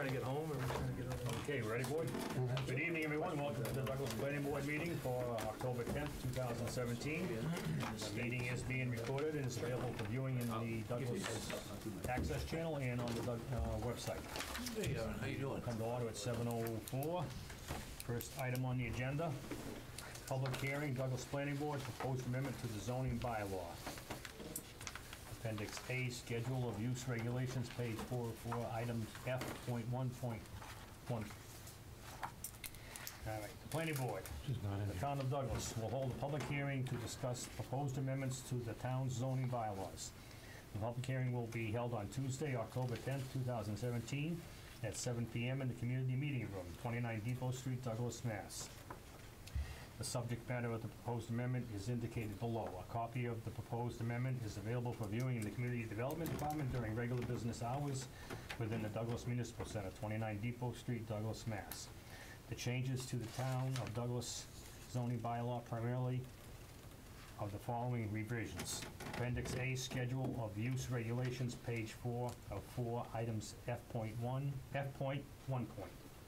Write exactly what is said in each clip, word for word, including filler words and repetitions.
trying to get home, or we're trying to get out? Okay, ready, board? Good evening, everyone. Welcome to the Douglas Planning Board meeting for October tenth, two thousand seventeen. This meeting is being recorded and is available for viewing in the Douglas Access Channel and on the Doug- uh, website. Hey, Aaron, how you doing? Come to order at seven oh four. First item on the agenda, public hearing, Douglas Planning Board, proposed amendment to the zoning bylaw. Appendix A, Schedule of Use Regulations, page four oh four, items F point one point one. All right, the Planning Board, the Town of Douglas will hold a public hearing to discuss proposed amendments to the town's zoning bylaws. The public hearing will be held on Tuesday, October tenth, two thousand seventeen, at seven p m in the Community Meeting Room, twenty-nine Depot Street, Douglas, Mass. The subject matter of the proposed amendment is indicated below. A copy of the proposed amendment is available for viewing in the Community Development Department during regular business hours within the Douglas Municipal Center, twenty-nine Depot Street, Douglas, Mass. The changes to the Town of Douglas zoning bylaw primarily of the following revisions. Appendix A, Schedule of Use Regulations, page four of four, items F point one, F point one point.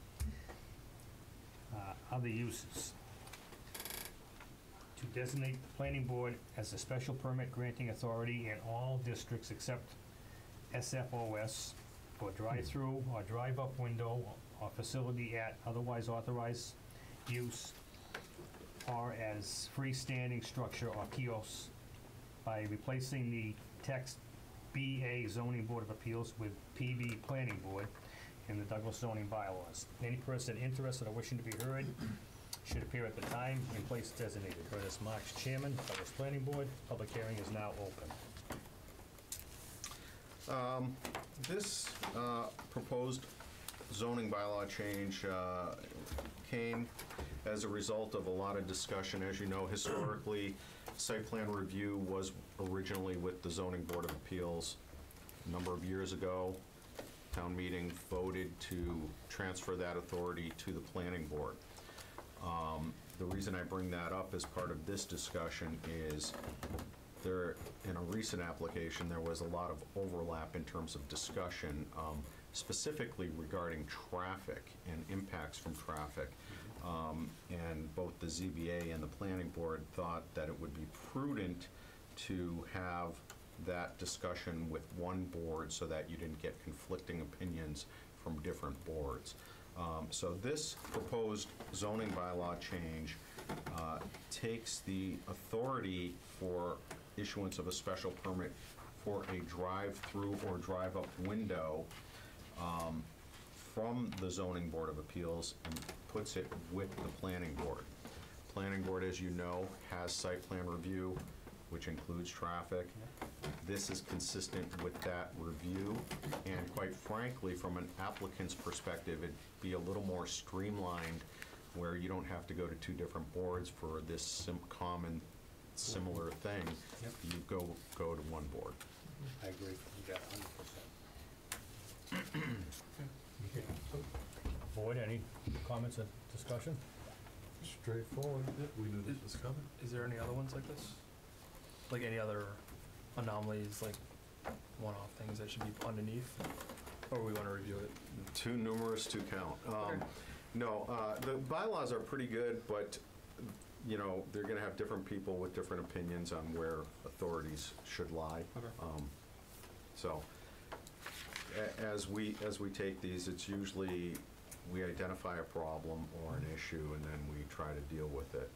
Uh, other uses. To designate the planning board as a special permit granting authority in all districts except S F O S for drive-through or drive-up window or facility at otherwise authorized use or as freestanding structure or kiosk by replacing the text B A Zoning Board of Appeals with P B Planning Board in the Douglas zoning bylaws. Any person interested or wishing to be heard should appear at the time and place designated. Heard as Mark's chairman, Douglas Planning Board. Public hearing is now open. Um, this uh, proposed zoning bylaw change uh, came as a result of a lot of discussion. As you know, historically, site plan review was originally with the Zoning Board of Appeals. A number of years ago, town meeting voted to transfer that authority to the planning board. Um, the reason I bring that up as part of this discussion is there, in a recent application, there was a lot of overlap in terms of discussion, um, specifically regarding traffic and impacts from traffic. Um, and both the Z B A and the planning board thought that it would be prudent to have that discussion with one board so that you didn't get conflicting opinions from different boards. Um, so this proposed zoning bylaw change uh, takes the authority for issuance of a special permit for a drive-through or drive-up window um, from the Zoning Board of Appeals and puts it with the Planning Board. Planning Board, as you know, has site plan review, which includes traffic. This is consistent with that review, and quite frankly, from an applicant's perspective, it'd be a little more streamlined where you don't have to go to two different boards for this sim common, similar thing. Yep. You go go to one board. I agree. You got one hundred percent. Board, any comments or discussion? Straightforward. Yep, we knew this was coming. Is there any other ones like this? Like any other anomalies, like one-off things that should be underneath? Or we want to review it? Too numerous to count. Um, Okay. No, uh, the bylaws are pretty good, but you know, they're going to have different people with different opinions on where authorities should lie. Okay. Um, so, a- as we as we take these, it's usually we identify a problem or an issue, and then we try to deal with it.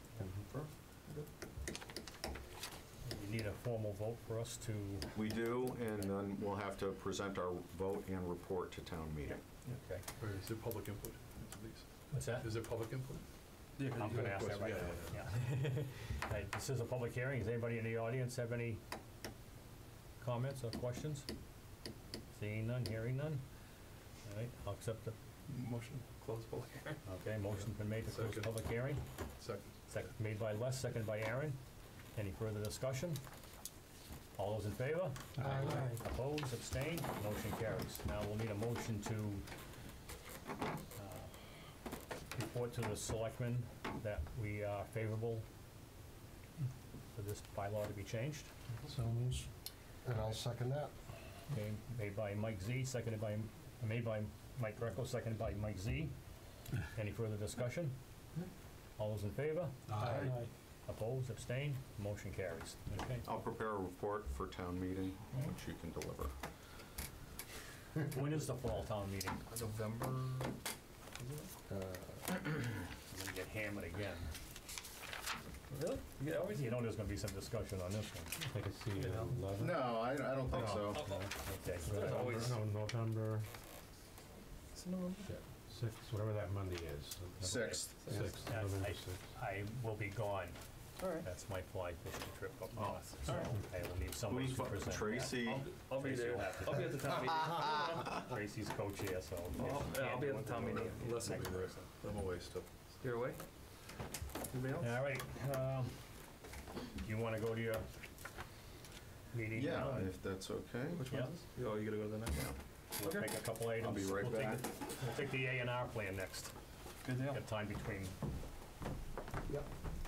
You need a formal vote for us to... We do, and then we'll have to present our vote and report to town meeting. Okay. Or is there public input into these? What's that? Is there public input? Yeah, I'm going to ask that right Yeah, now. Yeah. Hey, this is a public hearing. Does anybody in the audience have any comments or questions? Seeing none, hearing none? All right, I'll accept the... Motion, close public hearing. Okay, motion's been made to close the Second. public hearing. Second. Second, made by Les, seconded by Aaron. Any further discussion? All those in favor? Aye. Opposed, abstained, motion carries. Now we'll need a motion to uh, report to the selectmen that we are favorable for this bylaw to be changed. So moves. And I'll second that. Okay, made by Mike Z, seconded by, made by Mike Greco, seconded by Mike Z. Any further discussion? All those in favor? Aye. Opposed, abstained, motion carries. Okay. I'll prepare a report for town meeting, which you can deliver. When is the fall town meeting? November, I'm gonna get hammered again. really? You get always, You know there's gonna be some discussion on this one. I can see You know. eleven. No, I, I don't think so. Okay. There's always- No, November it's November. sixth, whatever that Monday is. Sixth. Sixth, I- November I- sixth. I will be gone. All right. That's my fly fishing trip up Oh, north. So all right. I will need somebody Who's to present that. Tracy? I'll, I'll be Tracy there. will have to- I'll be at the town meeting. Tracy's co-chair, so. Oh, yeah, I'll be at the town meeting. Les will be Next there. person. I'm away still. You're away? Anybody else? All right, um, you wanna go to your meeting Yeah, now? if that's okay. Which Yeah. one is this? Oh, you gotta go to the next one. We'll okay. take a couple items. I'll be right We'll take back. the- We'll take the A and R plan next. Good deal. Got time between. Yep.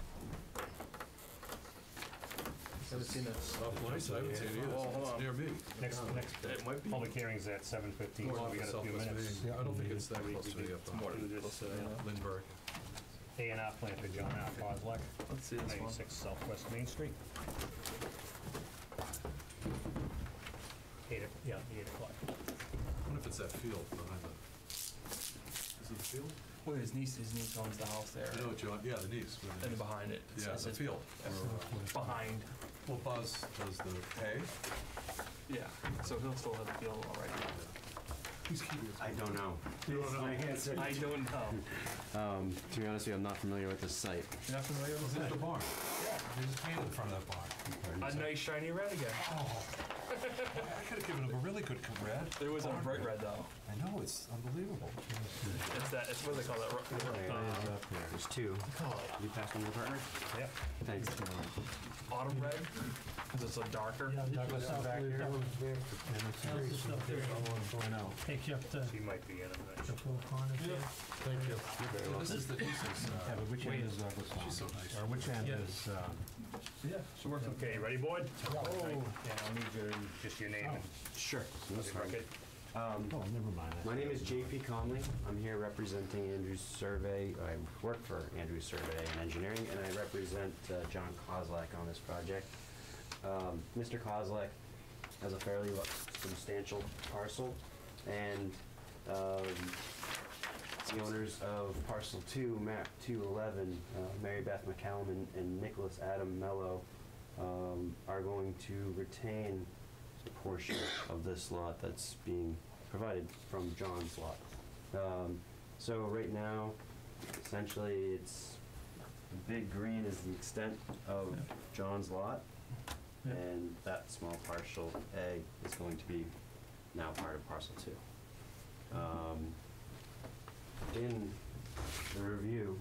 Haven't seen this. Off line, so I haven't seen it either. Oh, hold It's on. near me. Next, next It might be. public hearing's at seven fifteen, so North we of got a few Southwest minutes. Maine. I don't think it's that We- close to we me could up More on to this, uh, Lindbergh. A and R plan for John R. Kozlak, Let's see this one. ninety-six Southwest Main Street. Eight, o- yeah, eight o'clock. I wonder if it's that field behind the, is it the field? Well, his niece, his niece owns the house there. I know what John, yeah, the niece. but- And behind it. Yeah, it's the it's field. Where, uh, Behind. Well, Buzz does the hay. Yeah. So he'll still have the field all right. He's keeping it. I don't know. You don't know. My answer. I don't know. Um, to be honest with you, I'm not familiar with this site. You're not familiar with This is it? the barn. Yeah. They just painted in front of that barn. A nice shiny red again. Oh, I could have given him a really good red. There was a bright red though. I know, it's unbelievable. It's that. It's what do they call that? Ro- uh, There's two. You pass one to the partner? Yeah. Thanks. autumn red because it's a darker. Douglas is back here. And it's Grace. Going out. Take you up to She might be in, I'm not the sure. Four Corners there. Thank you. This is the niece's, Yeah, uh, but which end is Douglas on? she's so nice. Or which end Yeah. is, uh, Yeah, she works with. Okay, ready, board? oh, Yeah, I'll need your, just your name and Sure. record. Um, oh, never mind. my name is J P Conley. I'm here representing Andrews Survey. I work for Andrews Survey and Engineering, and I represent uh, John Kozlak on this project. Um, Mister Kozlak has a fairly lo- substantial parcel, and um, the owners of parcel two, map two eleven, uh, Mary Beth McCallum and, and Nicholas Adam Mello, um, are going to retain a portion of this lot that's being provided from John's lot. Um, so right now, essentially, it's the big green is the extent of John's lot, Yeah. and that small parcel A is going to be now part of parcel two. Um, in the review,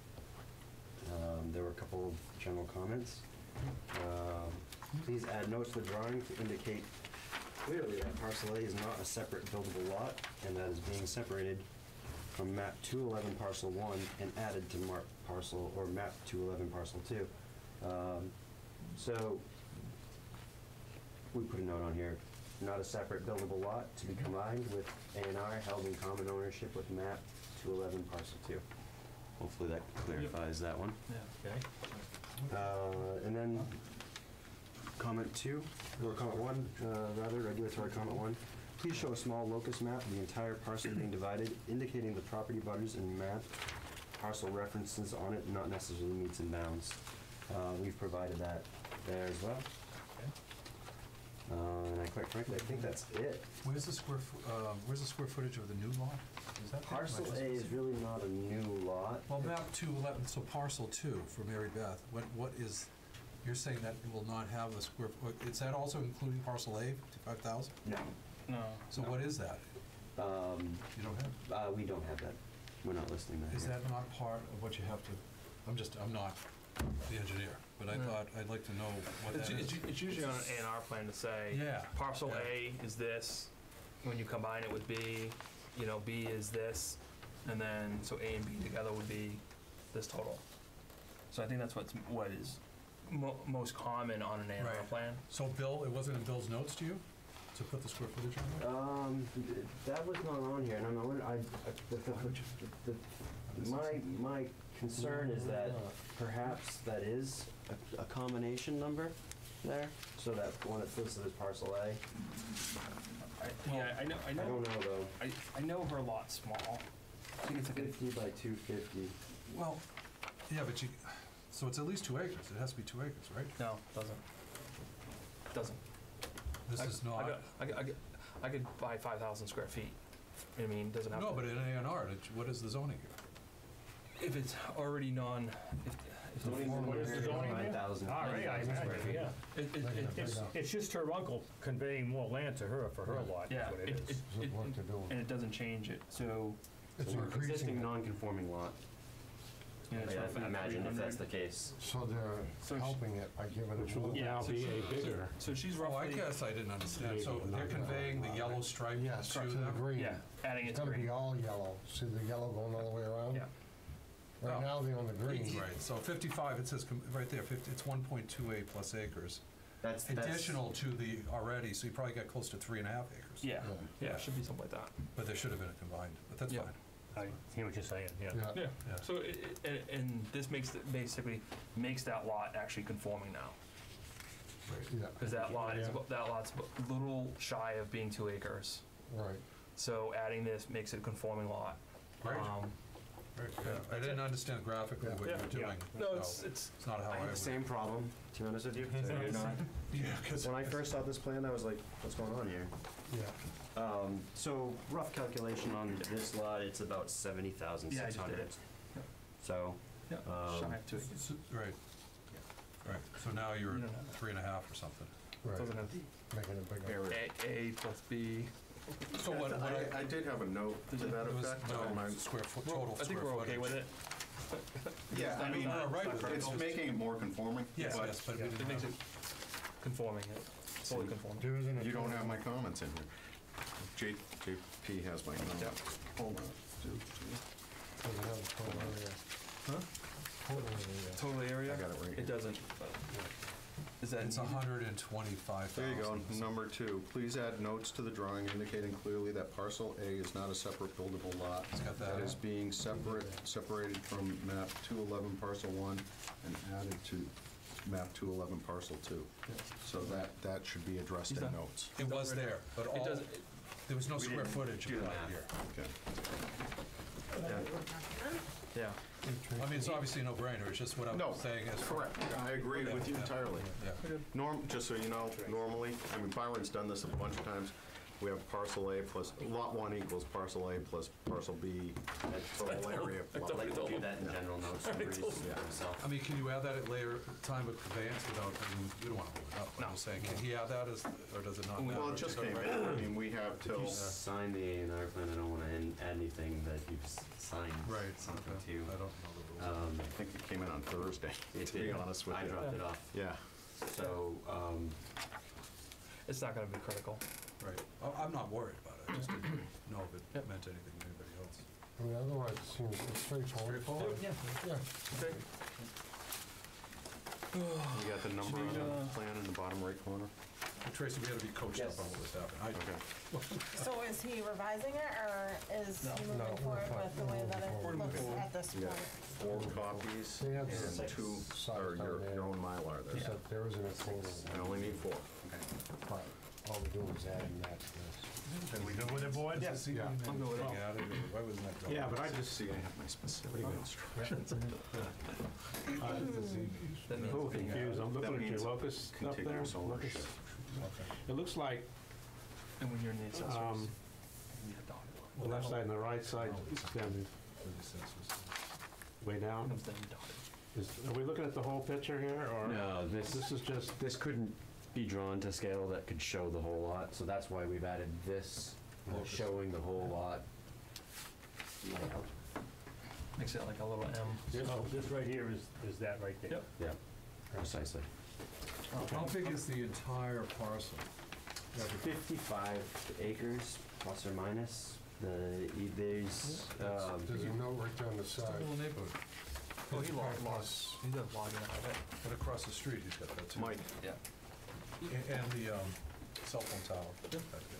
um, there were a couple of general comments. Um, Please add notes to the drawing to indicate clearly that parcel A is not a separate buildable lot, and that is being separated from map two eleven parcel one and added to mark parcel, or map two eleven parcel two. Um, So, we put a note on here, not a separate buildable lot to be combined with A and R held in common ownership with map two eleven parcel two. Hopefully that clarifies that one. Yeah. Okay. Uh, And then, comment two, or comment one, uh, rather, regulatory comment one. Please show a small locus map of the entire parcel being divided, indicating the property butters and map parcel references on it, not necessarily meets and bounds. Uh, We've provided that there as well. Uh, And I, quite frankly, I think that's it. Where's the square, fo- uh, where's the square footage of the new lot? Is that? there? Parcel A is really not a new lot. Well, map two eleven, so parcel two for Mary Beth, what, what is, you're saying that it will not have a square, foot? Is that also including parcel A, fifty-five thousand? No, No. So what is that? um, You don't have, uh, we don't have that. We're not listing that is here. that not part of what you have to, I'm just, I'm not the engineer, but I Yeah. thought, I'd like to know what It's, that it's, is. it's usually on an A and R plan to say. Yeah. Parcel Yeah. A is this. When you combine it with B, you know, B is this, and then so A and B together would be this total. So I think that's what's what is mo- most common on an A and R Right. plan. So Bill, it wasn't in Bill's notes to you? to put the square footage on there? Um, th- that was not on here, and I'm, not- I, I, the, the, the, my, my concern is that perhaps that is a, a combination number there, so that one that's listed as parcel A. I, yeah, I know, I I know, don't know though. I, I know her lot's small. I think it's like a, Fifty by two fifty. Well, yeah, but you, so it's at least two acres. It has to be two acres, right? no, doesn't. Doesn't. This I- is I not. got- I could, I could, I could buy five thousand square feet. I mean, doesn't have. No, to- but in A and R, it- what is the zoning here? If it's already non, if, if the What is the zoning Nine there? thousand. All right, I imagine, yeah. It, it, it, It's, it's just her uncle conveying more land to her for her lot, yeah, that's what it it, is. it, This is it, what they're doing. and it doesn't change it, so, It's So increasing existing it. non-conforming lot. you know, it's I roughly imagine if that's three the case. So So they're sh- helping it by giving Which it will more. Yeah, now so be she- a bigger. hundred. So she's Oh, I roughly, guess I didn't understand. So Maybe they're not. conveying the yellow stripe Yes, to to the them? green. yeah, adding it It's to gonna be green. all yellow. See the yellow going all the way around? Yeah, Oh. Right now, they're on the green. Right, so fifty-five, it says, com- right there, fifty, it's one point two eight plus acres. That's, that's. Additional to the already, so you probably got close to three and a half acres. yeah, Yeah. yeah, it should be something like that. But there should have been a combined, but that's Yeah. fine. I hear what you're saying, yeah. Yeah. Yeah, Yeah. so, it, it- and, and this makes, it- basically, makes that lot actually conforming now. Yeah, Because that lot is, Yeah. that lot's a little shy of being two acres. right. So adding this makes it a conforming lot. Right. Um, Right, yeah. I didn't understand graphically what you Yeah. were doing. No, so it's, it's, It's not how I I had the would. same problem, to be honest with you. So you're not- Yeah, because. When I first saw this plan, I was like, what's going on here? Yeah. Um, so rough calculation on this lot, it's about seventy thousand Yeah, I six just did hundred. it. So, yeah, Um, shy of two acres. S- Right. Right, so now you're You don't have that. three and a half or something. Right. Doesn't have Making it bigger. Area. A, A plus B. So what, what I, I, I did have a note to that it was, effect. on my- no, square foot, total I think square we're okay with footage. it. Yeah, I mean, We're right with it. it's making it more conforming, Yes, but yes, but we It didn't makes have. it conforming, it, fully conforming. There isn't a you don't total- have my comments in here. J, JP has my comments. Hold on. Doesn't have a total area. Huh? Total area. Total area? I got it right It here. doesn't. Is that? It's a hundred and twenty-five There thousand. you go, number two. Please add notes to the drawing indicating clearly that parcel A is not a separate buildable lot. It's got that. That is being separate, separated from map two eleven parcel one and added to map two eleven parcel two. So that, that should be addressed He's in done. notes. It was there, but It all, doesn't, there was no We square didn't footage do the applied math. here. Okay. yeah. I mean, it's obviously a no-brainer, it's just what I'm No, saying is. correct. I agree with you entirely. Yeah. Norm, just so you know, normally, I mean, Byron's done this a bunch of times. We have parcel A plus, lot one equals parcel A plus parcel B, total area. blah, I'd blah, like blah. to do that in general notes for Breeze Yeah. himself. I mean, can you add that at later time of conveyance without, I mean, we don't want to hold it up, No. I'm just saying, can he add that as, or does it not matter? Well, it just Is came that in. right? I mean, we have If till, you sign the A and R plan, I don't want to add anything that you've s- signed Right, something okay. to. I don't know the rules. Um, I think it came in on Thursday, it to be did. honest with I you. dropped it off. Yeah. So, um, It's not gonna be critical. Right, Oh, I'm not worried about it, I just didn't know if it Yep. meant anything to anybody else. I mean, otherwise, it seems it's straightforward. Straightforward? Yeah. Yeah. Okay. You got the number on need, the uh, plan in the bottom right corner? Tracy, we had to be coached up Yes. on what was happening. I- Okay. So is he revising it, or is No. he No, moving we're forward fine. with the way that We're it looks moving at this You got point? four copies They have and six two, sides or your, on there. your own Mylar there. Except there isn't a total. I only need four. But all we're doing is adding that to this. Are we good with it, board? Yes. Yeah. I'm good with it. Yeah, I don't know. Why wasn't that done? Yeah, but I Just just, see, I have my specific instructions. That means I'm a little it's being confused, I'm That looking at your means locus up there. Contiguous ownership. Locus. It looks like And when you're in the accessories, um, you need a dotted line. the left side and the right side extended way down. Comes down dotted. Is, are we looking at the whole picture here, or? no, this, This is just, this couldn't be drawn to scale that could show the whole lot, so that's why we've added this, uh, Locus. showing the whole lot layout. Makes it like a little M. This, this right here is, is that right there. Yep. Yeah, precisely. How big is the entire parcel? fifty-five acres, plus or minus. The, there's, um, There's a note right down the Just a side. little neighborhood. Oh, he log, fifty-five logs, plus. he does logging out of it. And across the street, he's got that too. Mike, Yeah. A- And the, um, cell phone tower. Yeah,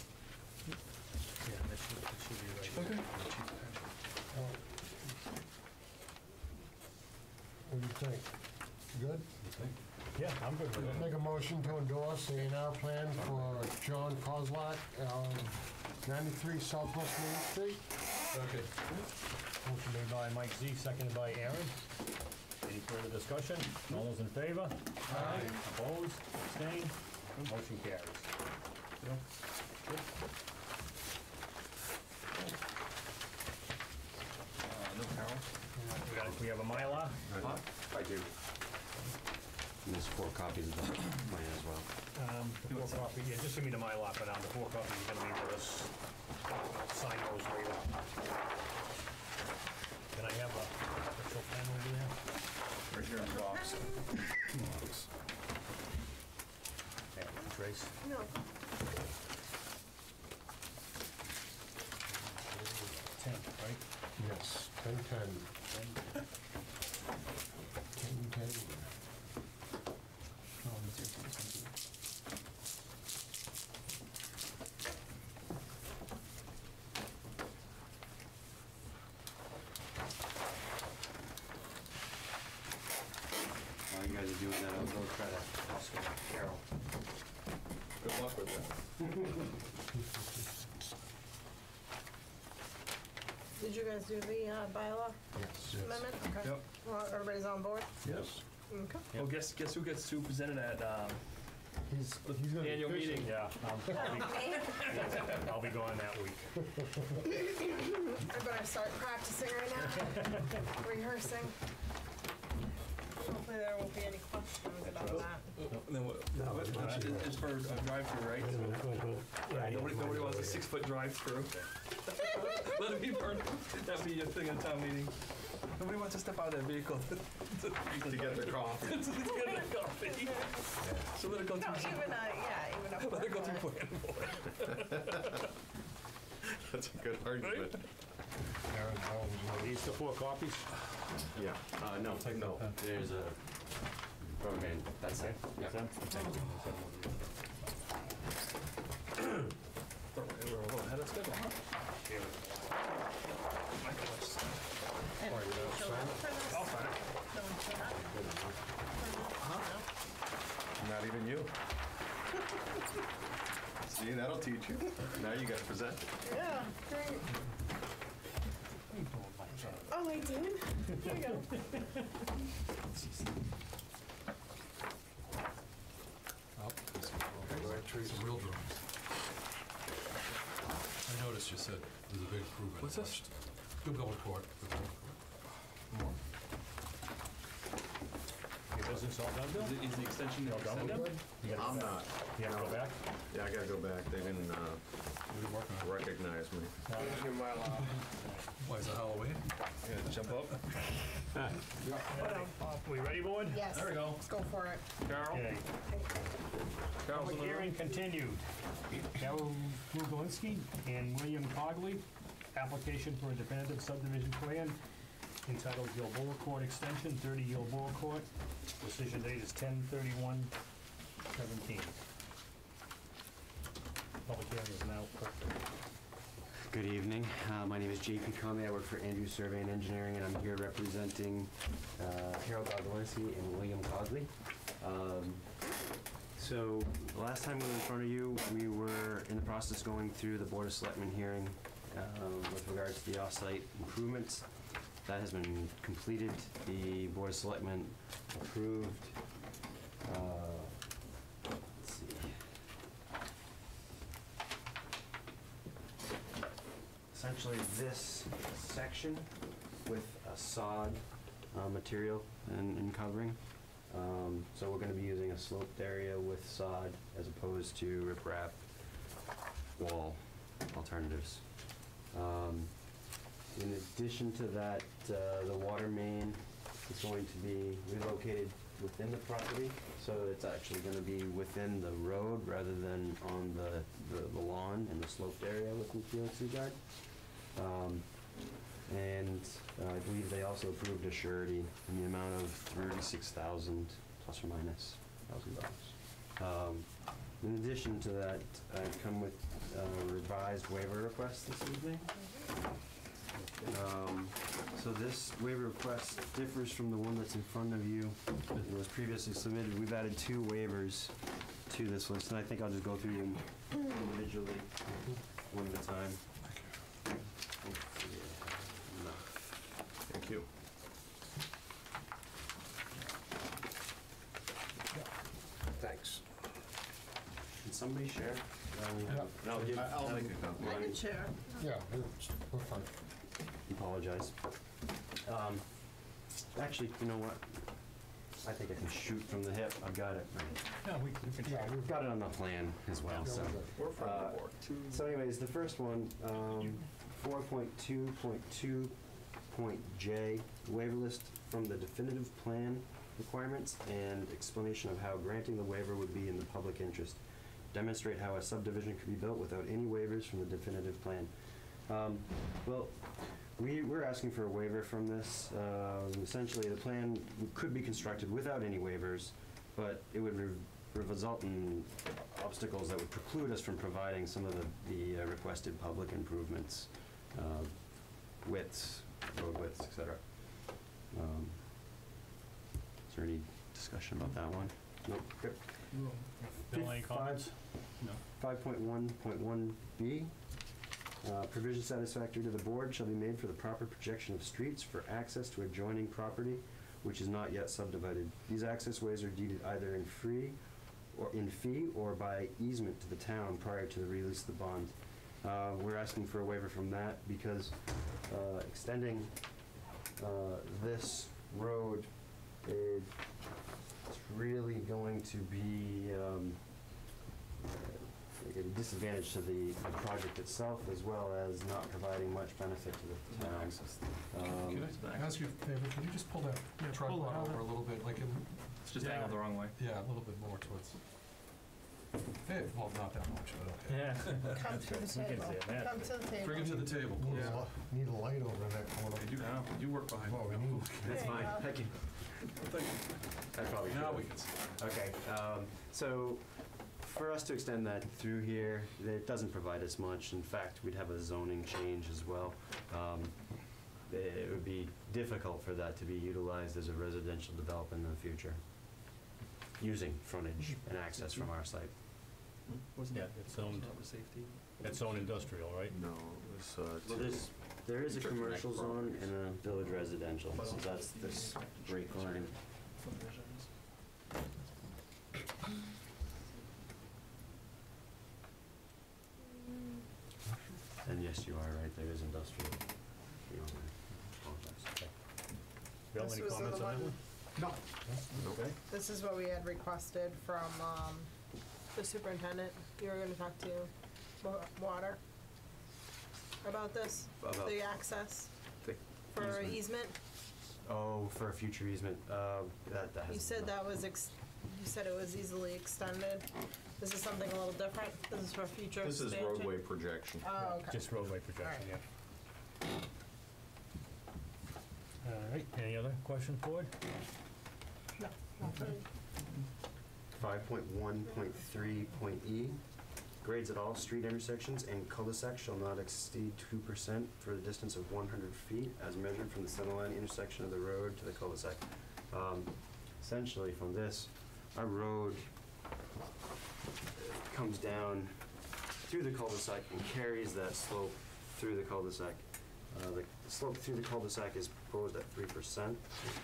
that should, that should be right. Okay. What do you think? Good? Yeah, I'm good with it. Make a motion to endorse the A and R plan for John Kozlak, um, ninety-three Southwest Main Street. Okay. Motion made by Mike Z, seconded by Aaron. Any further discussion? All those in favor? Aye. Opposed? Abstained? Motion carries. Uh, no Carol? We got, we have a Mylar? Huh? I do. And there's four copies of the plan as well. Um, the four copy, yeah, just give me the Mylar for now. The four copies are gonna be with us. I'll sign those later. Can I have a official pen over there? Right here in the box. Yeah, Trace. No. Ten, right? Yes, ten ten. Ten. Ten ten. While you guys are doing that, I'll go try to ask Carol. Good luck with that. Did you guys do the uh, bylaw Yes. amendment? Okay. Yep. Well, everybody's on board? Yes. Okay. Well, guess, guess who gets to present it at, um, He's, he's gonna be annual fishing. meeting? Yeah, I'll, I'll be, I'll be going that week. I better start practicing right now, rehearsing. Hopefully there won't be any questions about that. Then what, what, what- it's for a drive-through, right? Wait a minute, wait, wait. Yeah, Nobody, yeah, nobody mine wants a is over six-foot drive-through. Let it be part, that'd be your thing at town meeting. Nobody wants to step out of their vehicle to, to, To get their coffee. to get their coffee. So let it go No, through, even, uh, yeah, even a let it go through four-foot. planning board. That's a good argument. Aaron Holmes, Are these the four copies? Yeah. Uh, no, Take no, that. there's a, okay, that's it. Yeah. Them? We're a little ahead of schedule, huh? My goodness. And you showed up for this? I'll sign it. No one showed up? Not even you. See, that'll teach you. Now you got to present it. Yeah, great. Oh, I did? Here you go. Oh, these are all- some real drawings. I noticed you said there's a big improvement. What's this? Good going court. Good going court. Your business all done, Bill? Is, it, is the extension You all done with extended? them? You gotta I'm go back. not. You have to go back? Yeah, I gotta go back. They didn't uh, What are you working on? recognize me. Why, is it Halloween? Yeah, jump up. We ready, board? Yes. There we go. Let's go for it. Carol? Okay. Carol's in Public the room. hearing continued. Carol Lugolinski and William Cogley, application for a definitive subdivision plan entitled Gilboa Court Extension, thirty Gilboa Court. Decision date is ten thirty-one seventeen. Public hearing is now open. Good evening. Uh, my name is J P Conley. I work for Andrews Survey and Engineering, and I'm here representing uh, Harold Gogolinsky and William Cogley. Um, so the last time we were in front of you, we were in the process of going through the Board of Selectmen hearing um, with regards to the off-site improvements. That has been completed. The Board of Selectmen approved. Uh, let's see. Essentially this section with a sod uh, material and, and covering. Um, so we're going to be using a sloped area with sod as opposed to riprap wall alternatives. Um, in addition to that, uh, the water main is going to be relocated within the property, so it's actually going to be within the road rather than on the, the, the lawn and the sloped area within Felix Seaguard. Um, and uh, I believe they also approved a surety in the amount of thirty-six thousand plus or minus thousand dollars. Um, In addition to that, I've come with a revised waiver request this evening. Um, So this waiver request differs from the one that's in front of you that was previously submitted. We've added two waivers to this list, and I think I'll just go through them individually, one at a time. Hopefully I have enough. Thank you. Thanks. Can somebody share? Um, Yep. and I'll give- I- I'll make a copy. I can share. Yeah, it's, we're fine. Apologize. Um, Actually, you know what? I think I can shoot from the hip. I've got it. Yeah, we we can Yeah, share. we're I've got it on the plan as well, so. We're from Uh, the board. So anyways, the first one, um, four point two point two point J, waiver list from the definitive plan requirements and explanation of how granting the waiver would be in the public interest. Demonstrate how a subdivision could be built without any waivers from the definitive plan. Um, Well, we, we're asking for a waiver from this. Um, Essentially, the plan could be constructed without any waivers, but it would re- result in obstacles that would preclude us from providing some of the, the uh, requested public improvements, uh, widths, road widths, et cetera. Um, Is there any discussion about that one? Nope. Good. Bill, any comments? No. five point one point one B, uh, provision satisfactory to the board shall be made for the proper projection of streets for access to adjoining property which is not yet subdivided. These access ways are deeded either in free or in fee or by easement to the town prior to the release of the bond. Uh, We're asking for a waiver from that because uh, extending uh, this road, it- it's really going to be um, a disadvantage to the, the project itself, as well as not providing much benefit to the town. Um, Can I ask you a favor, can you just pull that tripod pull it over over. a little bit, like, in- It's just Yeah. angled the wrong way. yeah, a little bit more towards, eh, well, not that much, but okay. Yeah. Come to the We can table. see it, yeah. Come to the table. Bring it to the table, Need please. a li- Need a light over in that corner. You do, you work behind. Well, we me. need- That's There you fine, go. thank you. I probably Now should. we can see. Okay, um, so for us to extend that through here, it doesn't provide us much. In fact, we'd have a zoning change as well. Um, It would be difficult for that to be utilized as a residential development in the future, using frontage and access from our site. Wasn't Yeah, it? it's owned, Public safety. it's owned industrial, right? No, it was, uh, Well, two- there's, there is a Church Connect commercial zone properties. and a village residential, so that's this break line. Subdivisions. And yes, you are right, there is industrial. You know, I apologize. Bill, This any was comments the on that one- one? No. Okay. This is what we had requested from, um, the superintendent. You were gonna talk to Wa- Water about this, About the access the for easement. easement. Oh, for a future easement, uh, that, that has. You said that was, ex- you said it was easily extended. This is something a little different. This is for future This is expansion. roadway projection. Oh, okay. Just roadway projection, Alright. yeah. All right, any other questions, board? No, nothing. Five point one point three point E, grades at all street intersections and cul-de-sacs shall not exceed two percent for a distance of one hundred feet as measured from the centerline intersection of the road to the cul-de-sac. Um, Essentially, from this, our road comes down through the cul-de-sac and carries that slope through the cul-de-sac. Uh, The slope through the cul-de-sac is proposed at three percent.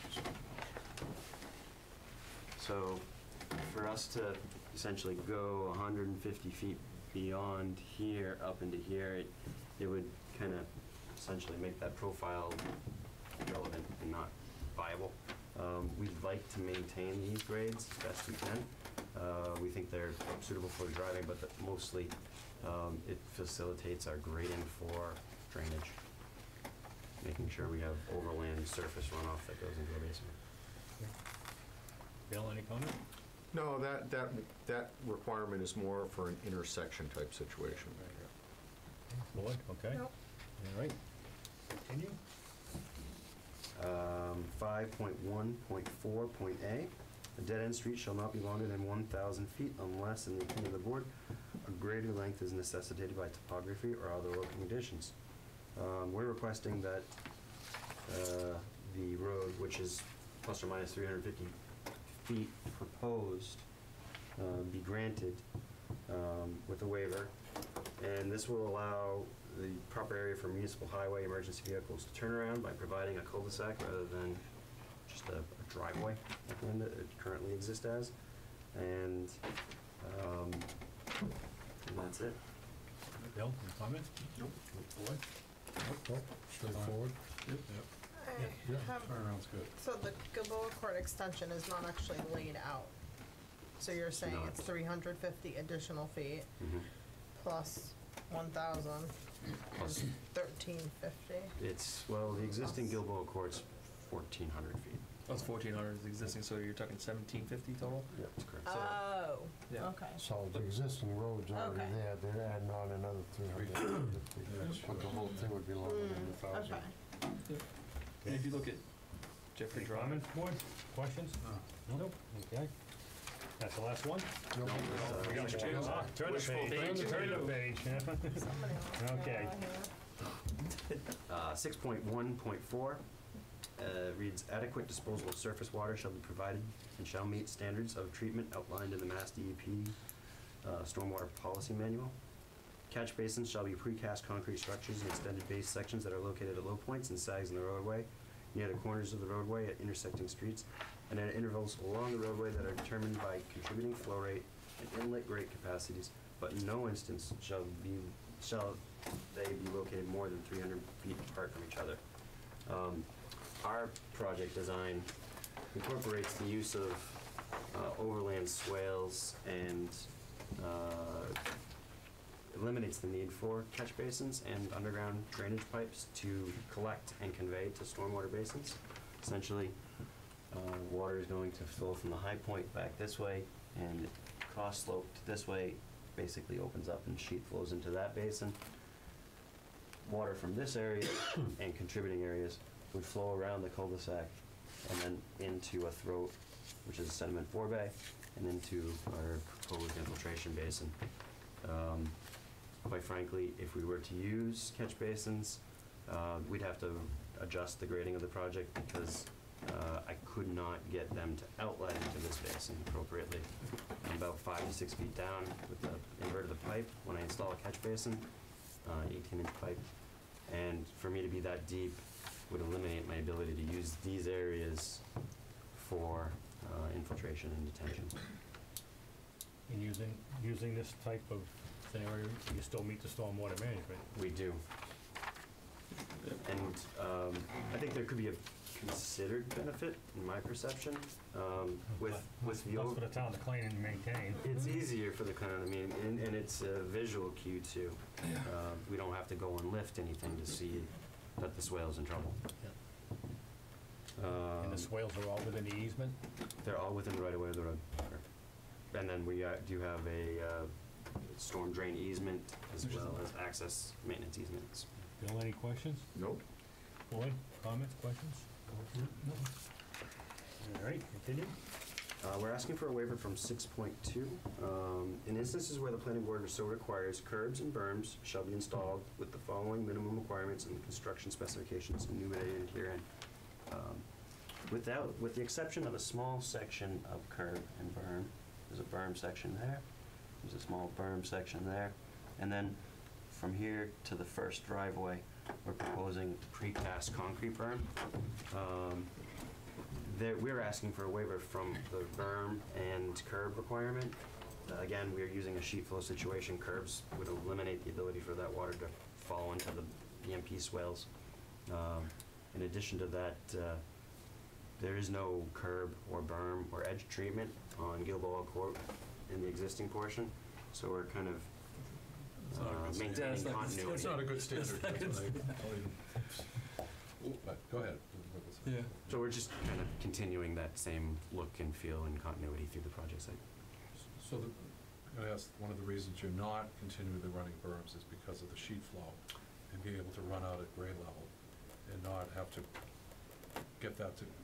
So for us to essentially go one hundred fifty feet beyond here, up into here, it, it would kind of essentially make that profile irrelevant and not viable. Um, We'd like to maintain these grades as best we can. Uh, We think they're suitable for driving, but that mostly um, it facilitates our grading for drainage, making sure we have overland surface runoff that goes into the basement. Bill, any comment? No, that, that, that requirement is more for an intersection type situation. Board, okay? Nope. All right. Continue? Um, five point one point four point A, A dead-end street shall not be longer than one thousand feet unless, in the opinion of the board, a greater length is necessitated by topography or other local conditions. Um, We're requesting that uh, the road, which is plus or minus three hundred fifty feet proposed, uh, be granted um, with a waiver. And this will allow the proper area for municipal highway emergency vehicles to turn around by providing a cul-de-sac rather than just a a driveway at the end that it currently exists as. And, um, and that's it. Bill, any comment? Nope. Straightforward. I have, Turnaround's good. so the Gilboa Court extension is not actually laid out. So you're saying not. it's three hundred fifty additional feet Mhm. plus one thousand Plus, is thirteen fifty. it's, well, the existing Gilboa Court's fourteen hundred feet. That's fourteen hundred is existing, so you're talking seventeen fifty total? Yep, that's correct. Oh, Yeah. okay. So the existing road's already Okay. there, they're adding on another three hundred fifty. But the whole thing would be longer than a Mm, thousand. okay. And if you look at Jeffrey Any Drive, comments, board? Questions? Nope. Okay. That's the last one? Nope. Uh, We got Wishful- two. Ah, Turn the wishful page, turn the- turn the thinking. page. Somebody else got Okay. it here. Uh, six point one point four uh, reads, adequate disposal of surface water shall be provided and shall meet standards of treatment outlined in the Mass D E P uh, Stormwater Policy Manual. Catch basins shall be precast concrete structures and extended base sections that are located at low points and sags in the roadway, near the corners of the roadway at intersecting streets, and at intervals along the roadway that are determined by contributing flow rate and inlet grate capacities, but in no instance shall be, shall they be located more than three hundred feet apart from each other. Um, Our project design incorporates the use of uh, overland swales and uh, eliminates the need for catch basins and underground drainage pipes to collect and convey to stormwater basins. Essentially, uh, water is going to flow from the high point back this way, and cross sloped this way basically opens up and sheet flows into that basin. Water from this area and contributing areas would flow around the cul-de-sac and then into a throat, which is a sediment forebay, and into our proposed infiltration basin. Um, quite frankly, if we were to use catch basins, uh, we'd have to adjust the grading of the project because uh, I could not get them to outlet into this basin appropriately. I'm about five to six feet down with the invert of the pipe when I install a catch basin, uh, eighteen inch pipe. And for me to be that deep would eliminate my ability to use these areas for uh, infiltration and detention. And using, using this type of scenario, you still meet the stormwater management. We do. And um, I think there could be a considered benefit, in my perception, um, with, with the... That's o- for the town to clean and maintain. It's easier for the kind of, I mean, and, and it's a visual cue too. Uh, we don't have to go and lift anything to see that the swale's in trouble. And Um, the swales are all within the easement? They're all within the right of way of the road. And then we uh, do have a uh, storm drain easement as well as access maintenance easements. Bill, any questions? Nope. Boyd, comments, questions? No. All right, continue. Uh, We're asking for a waiver from six point two. Um, In instances where the planning board so requires, curbs and berms shall be installed with the following minimum requirements and construction specifications enumerated herein. Um, Without, with the exception of a small section of curb and berm, there's a berm section there, there's a small berm section there, and then from here to the first driveway, we're proposing precast concrete berm. Um, There, we're asking for a waiver from the berm and curb requirement. Uh, Again, we are using a sheet flow situation. Curbs would eliminate the ability for that water to fall into the B M P swales. Um, In addition to that, uh, there is no curb or berm or edge treatment on Gilboa Court in the existing portion, so we're kind of It's not a uh, good standard. maintaining It's not- continuity. It's not a good standard. that's what I- I'll even- Ooh, but Go ahead. yeah. So we're just kind of continuing that same look and feel and continuity through the project site. So the, I'm gonna ask, one of the reasons you're not continually running berms is because of the sheet flow and being able to run out at grade level and not have to get that to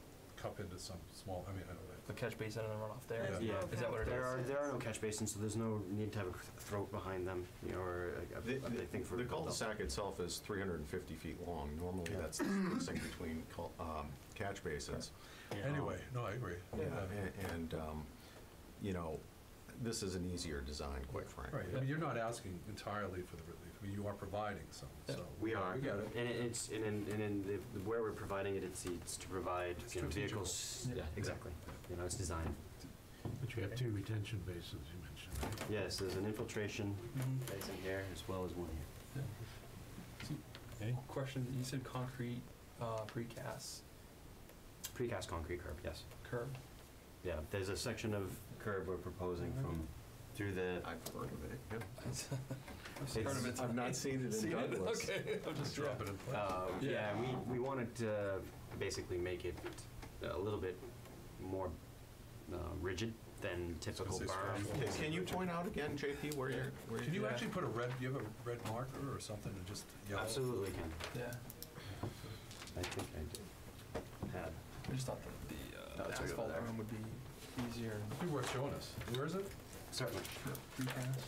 cup into some small, I mean, I don't know. The catch basin and the runoff there. There's Yeah. no Is that what it There is? are, there are no catch basins, so there's no need to have a throat behind them, you know, or a- The a- I think for. the cul-de-sac itself is three hundred fifty feet long. Normally, that's the spacing between cul- um, catch basins. Anyway, no, I agree. Yeah, a- and, um, you know, this is an easier design, quite frankly. Right, I mean, you're not asking entirely for the relief, I mean, you are providing some, so. We are, We get it. and it- it's, and in, and in the, where we're providing it, it's, it's to provide, you know, Strategical. vehicles. Yeah, exactly. You know, it's designed. But you have two retention basins, you mentioned, right? Yes, there's an infiltration Mhm. basin here as well as one here. Okay. Question, you said concrete, uh, precast Precast concrete curb, yes. curb? Yeah, there's a section of curb we're proposing from, through the, I've heard of it, yeah. I've heard of it. I've not seen it in Seen it? Douglas. Okay, I'm just, Drop it in place. uh, Yeah. yeah, we, we wanted to basically make it a little bit more uh, rigid than typical So it's berm. Okay, can you point out again, J P, where you're, where Can you're? you Yeah. actually put a red, you have a red marker or something and just yellow? Absolutely can. yeah. I think I did. Had. I just thought that the, uh, No, the it's right over asphalt there. berm would be easier and It'd be worth showing us. Where is it? Certainly. precast.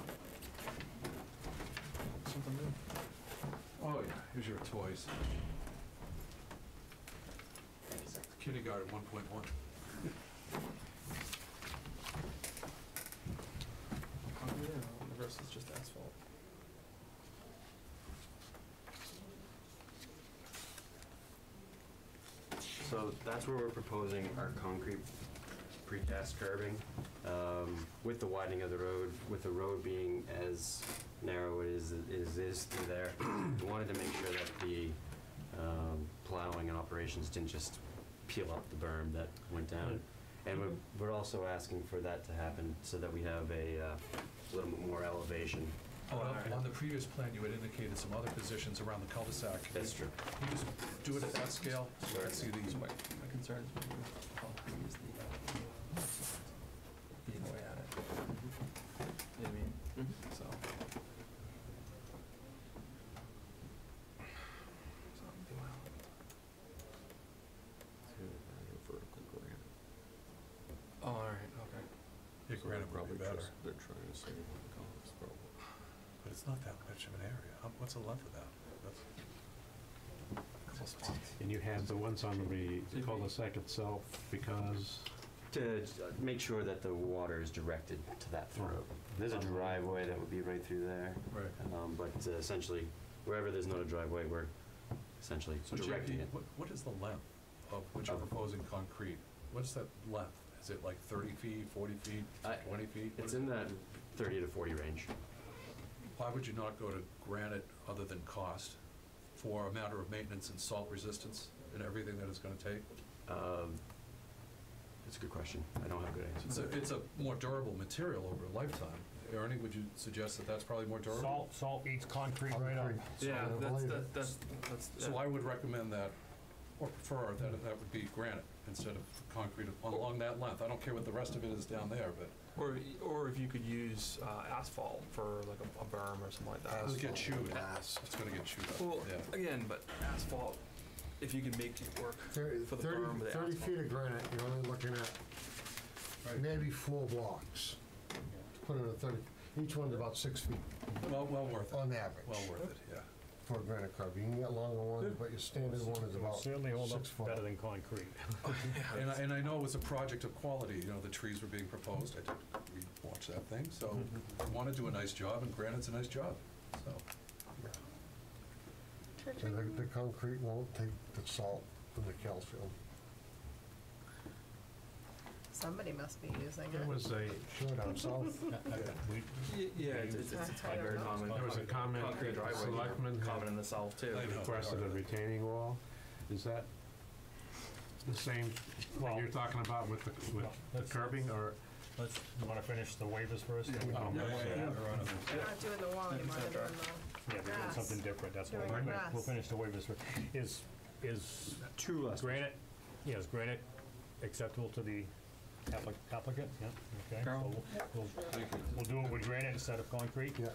Something new. Oh, yeah, here's your toys. Kindergarten one point one. Concrete or versus just asphalt? So that's where we're proposing our concrete precast curbing, um, with the widening of the road, with the road being as narrow as it is, is through there. We wanted to make sure that the um, plowing and operations didn't just peel up the berm that went down. And we're, we're also asking for that to happen so that we have a uh, little bit more elevation. Oh, On alright. on the previous plan, you had indicated some other positions around the cul-de-sac. That's true. Can you just do it at that scale? Sure. Let's see these. So my, my concern is maybe with concrete is the, uh, eating away at it. You know what I mean? Mhm. So. So, well, Vertical granite. oh, all right, okay. Yeah, granite would be better, just- They're trying to save on the cost, probably. but it's not that much of an area. How- What's the length of that? That's- Couple spots. And you have the ones on the cul-de-sac itself because, To uh, make sure that the water is directed to that throat. There's a driveway that would be right through there. Right. Um, but uh, essentially, wherever there's not a driveway, we're essentially So J directing P, it. what, what is the length of what you're Of- proposing concrete? What's that length? Is it like thirty feet, forty feet, I- twenty feet? What It's is in it? that thirty to forty range. Why would you not go to granite other than cost for a matter of maintenance and salt resistance and everything that it's gonna take? Um, That's a good question. I don't have a good It's answer. a, it's a more durable material over a lifetime. Ernie, would you suggest that that's probably more durable? Salt, salt eats concrete right up. Concrete. Yeah, I that's, believe that, it. that's, that's. So I would recommend that, or prefer that that would be granite instead of concrete along that length. I don't care what the rest of it is down there, but Or, or if you could use uh, asphalt for like a, a berm or something like that. it'll get chewed. It's gonna get chewed Well, up, yeah. again, but asphalt, if you can make it work Thirty, for the thirty, berm with the thirty asphalt. feet of granite, you're only looking at Right. maybe four blocks. Put in a thirty, each one's about six feet Well, well worth it. on average Well worth it, yeah. for a granite curb. You can get longer ones, but your standard one is It will about certainly hold up six foot. better than concrete. And I, and I know it was a project of quality, you know, the trees were being proposed, I did, we watched that thing, so we want to do a nice job, and granite's a nice job, so. And the, the concrete won't take the salt from the calcium. Somebody must be using there it. was a, Sure, down south. We- Y- Yeah, it's, it's, it's I like very don't know. common. there was a comment Concrete that the driveway, selectmen common had in the south too. I know. requested a retaining wall. Is that the same thing Well- you're talking about with the, with Well, the let's- curbing, or? Let's, you wanna finish the waivers first? Oh, Yeah, yeah, yeah. You're not doing the wall, you might have done Yeah, we're doing Grass. something different, that's why Doing we'll fin- grass. we'll finish the waivers first. Is, is Two less. granite, yeah, is granite acceptable to the applic- applicant? Yeah, okay. Carol? So we'll, we'll- we'll do it with granite instead of concrete? Yeah.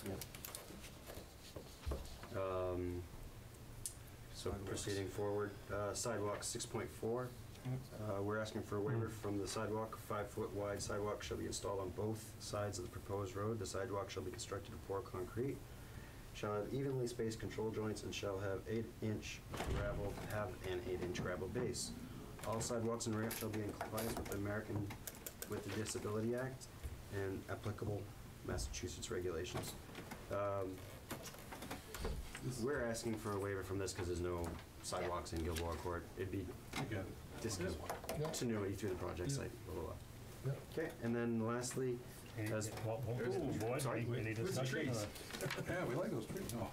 Um, So Sidewalks. proceeding forward, uh, sidewalks six point four. Uh, We're asking for a waiver from the sidewalk. Five-foot wide sidewalk shall be installed on both sides of the proposed road. The sidewalk shall be constructed of poured concrete, shall have evenly spaced control joints, and shall have eight-inch gravel, have an eight-inch gravel base. All sidewalks and ramps shall be in compliance with the American with the Disability Act and applicable Massachusetts regulations. Um, We're asking for a waiver from this because there's no sidewalks in Gilboa Court. It'd be Again, discontinuity through the project site, blah, blah, blah. Okay, and then lastly, Any- As- well, well, There's- ooh, boy, sorry, any- any where's the discussion? trees? or- yeah, we like those trees. No,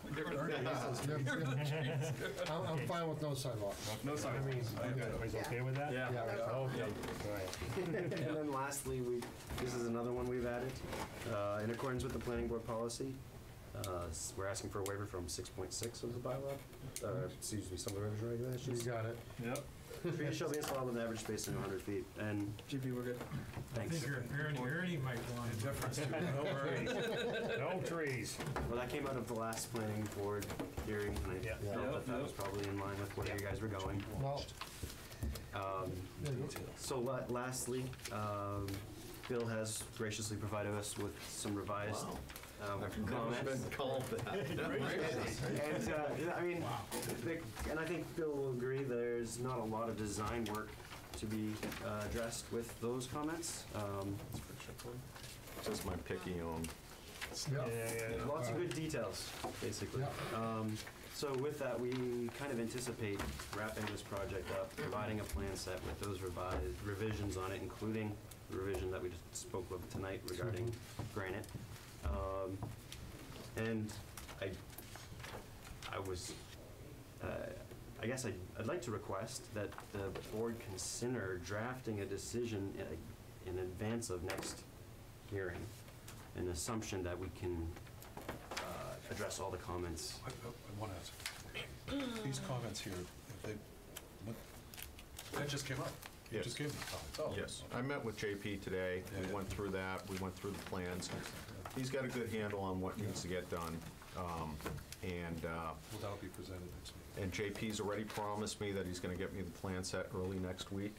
I'm, I'm fine with no sidewalk. No I mean, Everybody's Yeah. okay with that? Yeah. No problem. Okay, all right. and then lastly, we, this is another one we've added. Uh, In accordance with the planning board policy, uh, s- we're asking for a waiver from six point six of the bylaw, uh, excuse me, some of the revision You regulations. got it. Yep. Trees shall be installed with an average spacing of one hundred feet, and G P, we're good. thanks. Ernie, Ernie might want a difference too. No trees. No trees. Well, that came out of the last planning board hearing, and I Yeah. felt that that was probably in line with where you guys were going. Well, Um, yeah, you- So la- lastly, um, Bill has graciously provided us with some revised um, I've never comments. been called that. And, uh, I mean, the- and I think Bill will agree, there's not a lot of design work to be uh, addressed with those comments. Um, Just my picky on. Yeah, yeah. yeah, yeah. Lots of good details, basically. Um, So with that, we kind of anticipate wrapping this project up, providing a plan set with those revised revisions on it, including the revision that we just spoke of tonight regarding granite. Um, And I, I was, uh, I guess I'd, I'd like to request that the board consider drafting a decision in, in advance of next hearing, an assumption that we can uh, address all the comments. I, I want to ask, these comments here, if they, what, that just came up. You Yes. just gave them the comments. Oh. Yes, I met with J P today. Yeah, We yeah. went through that. We went through the plans. He's got a good handle on what needs to get done. Um, And, uh, Well, that'll be presented next week. and J P's already promised me that he's gonna get me the plan set early next week.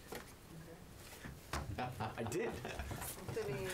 I did. Did he,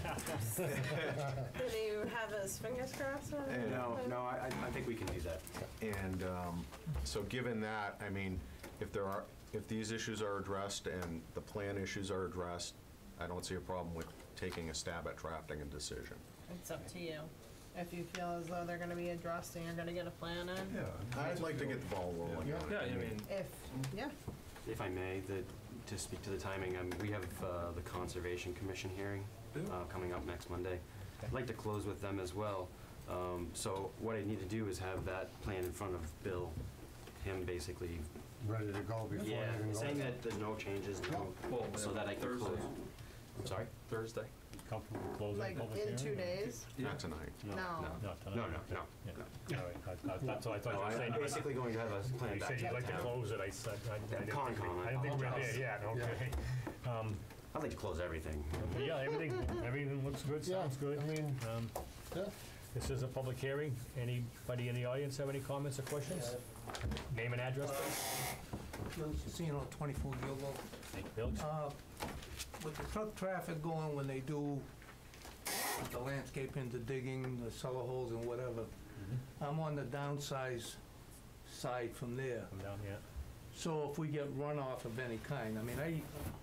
did he have his fingers crossed? or And- No, anything? no, I, I think we can do that. And um, so given that, I mean, if there are, if these issues are addressed and the plan issues are addressed, I don't see a problem with taking a stab at drafting a decision. It's up to you. If you feel as though they're gonna be addressed and you're gonna get a plan in. Yeah. I'd like to get the ball rolling on it. Yeah, I mean, If, yeah. If I may, the, to speak to the timing, um, we have uh, the Conservation Commission hearing uh, coming up next Monday. I'd like to close with them as well. Um, So what I need to do is have that plan in front of Bill, him basically, Ready to go before you yeah, even go. saying that there's no changes, no, well, so that I can Thursday. close. I'm sorry? Thursday. Comfortable closing Like public in hearing? two days? Not tonight. No. Not tonight? No, no, no, Yeah. no. All right, I- I- that's what I thought No, you were I'm saying. basically going to have a plan You back said to you'd the like to town. close it, I said, I I didn't think, Concom, we- I I didn't think we were apologize. there yet, okay. Um, I'd like to close everything. Yeah, everything, everything looks good, Yeah, sounds good. I mean, Um, yeah. This is a public hearing. Anybody in the audience have any comments or questions? Name and address, please. Casino, twenty-four Gilboa. Bill? Uh, With the truck traffic going when they do the landscaping, the digging, the cellar holes and whatever, I'm on the downsize side from there. Come down here. So if we get runoff of any kind, I mean, I,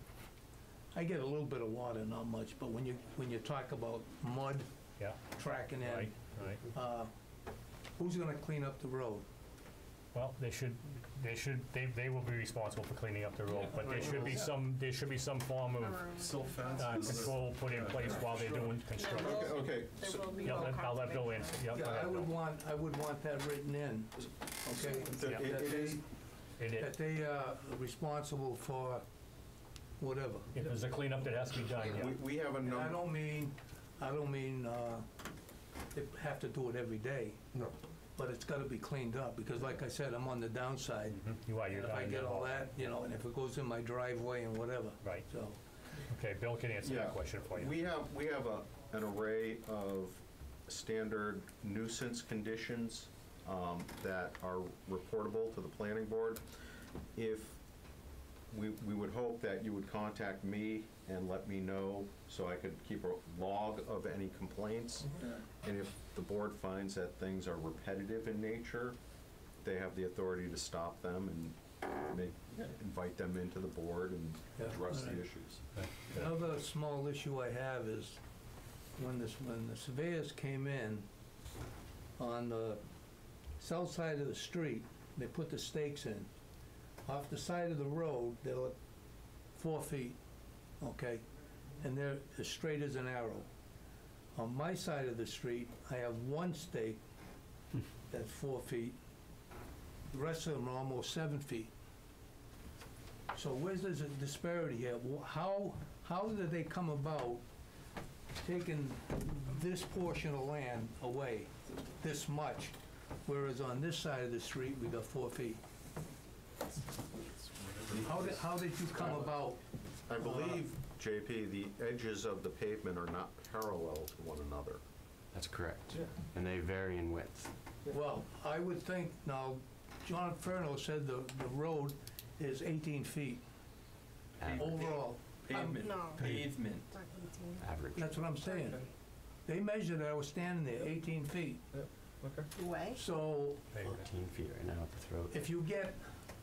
I get a little bit of water, not much, but when you, when you talk about mud Yeah, tracking right, in, right. uh, who's gonna clean up the road? Well, they should, they should, they, they will be responsible for cleaning up the road, but there should be some, there should be some form of Silt fence. uh, control put in place while they're doing construction. There will- Okay, There so- will be Yeah, no let- I'll let Bill conservation. answer. Yeah, go Yeah, I ahead, would Bill. want, I would want that written in, okay? It- it That is- they, It that is. they are responsible for whatever. If there's a cleanup that has to be done, yeah. We we have a And I number, don't mean, I don't mean, uh, they have to do it every day, No. but it's gotta be cleaned up, because like I said, I'm on the downside. Mhm. You are, And you're if I down get there. all that, you know, and if it goes in my driveway and whatever. Right. So, Okay, Bill can answer Yeah. that question for you. we have, we have a, an array of standard nuisance conditions um, that are reportable to the planning board. If we, we would hope that you would contact me and let me know so I could keep a log of any complaints. And if the board finds that things are repetitive in nature, they have the authority to stop them and make, invite them into the board and Yeah. address the Right. issues. Another small issue I have is when this, when the surveyors came in on the south side of the street, they put the stakes in. Off the side of the road, they're four feet, okay? And they're as straight as an arrow. On my side of the street, I have one stake that's four feet. The rest of them are almost seven feet. So where's this disparity here? Wh- How, how did they come about taking this portion of land away, this much, whereas on this side of the street, we got four feet? How did, how did you come about? I believe, J P, the edges of the pavement are not parallel to one another. That's correct. And they vary in width. Well, I would think, now, John Furno said the, the road is eighteen feet Average. overall. Pavement, No. pavement. Not eighteen. Average. That's what I'm saying. They measured, I was standing there, eighteen feet. Okay. Way? So fourteen feet right now at the throat. if you get,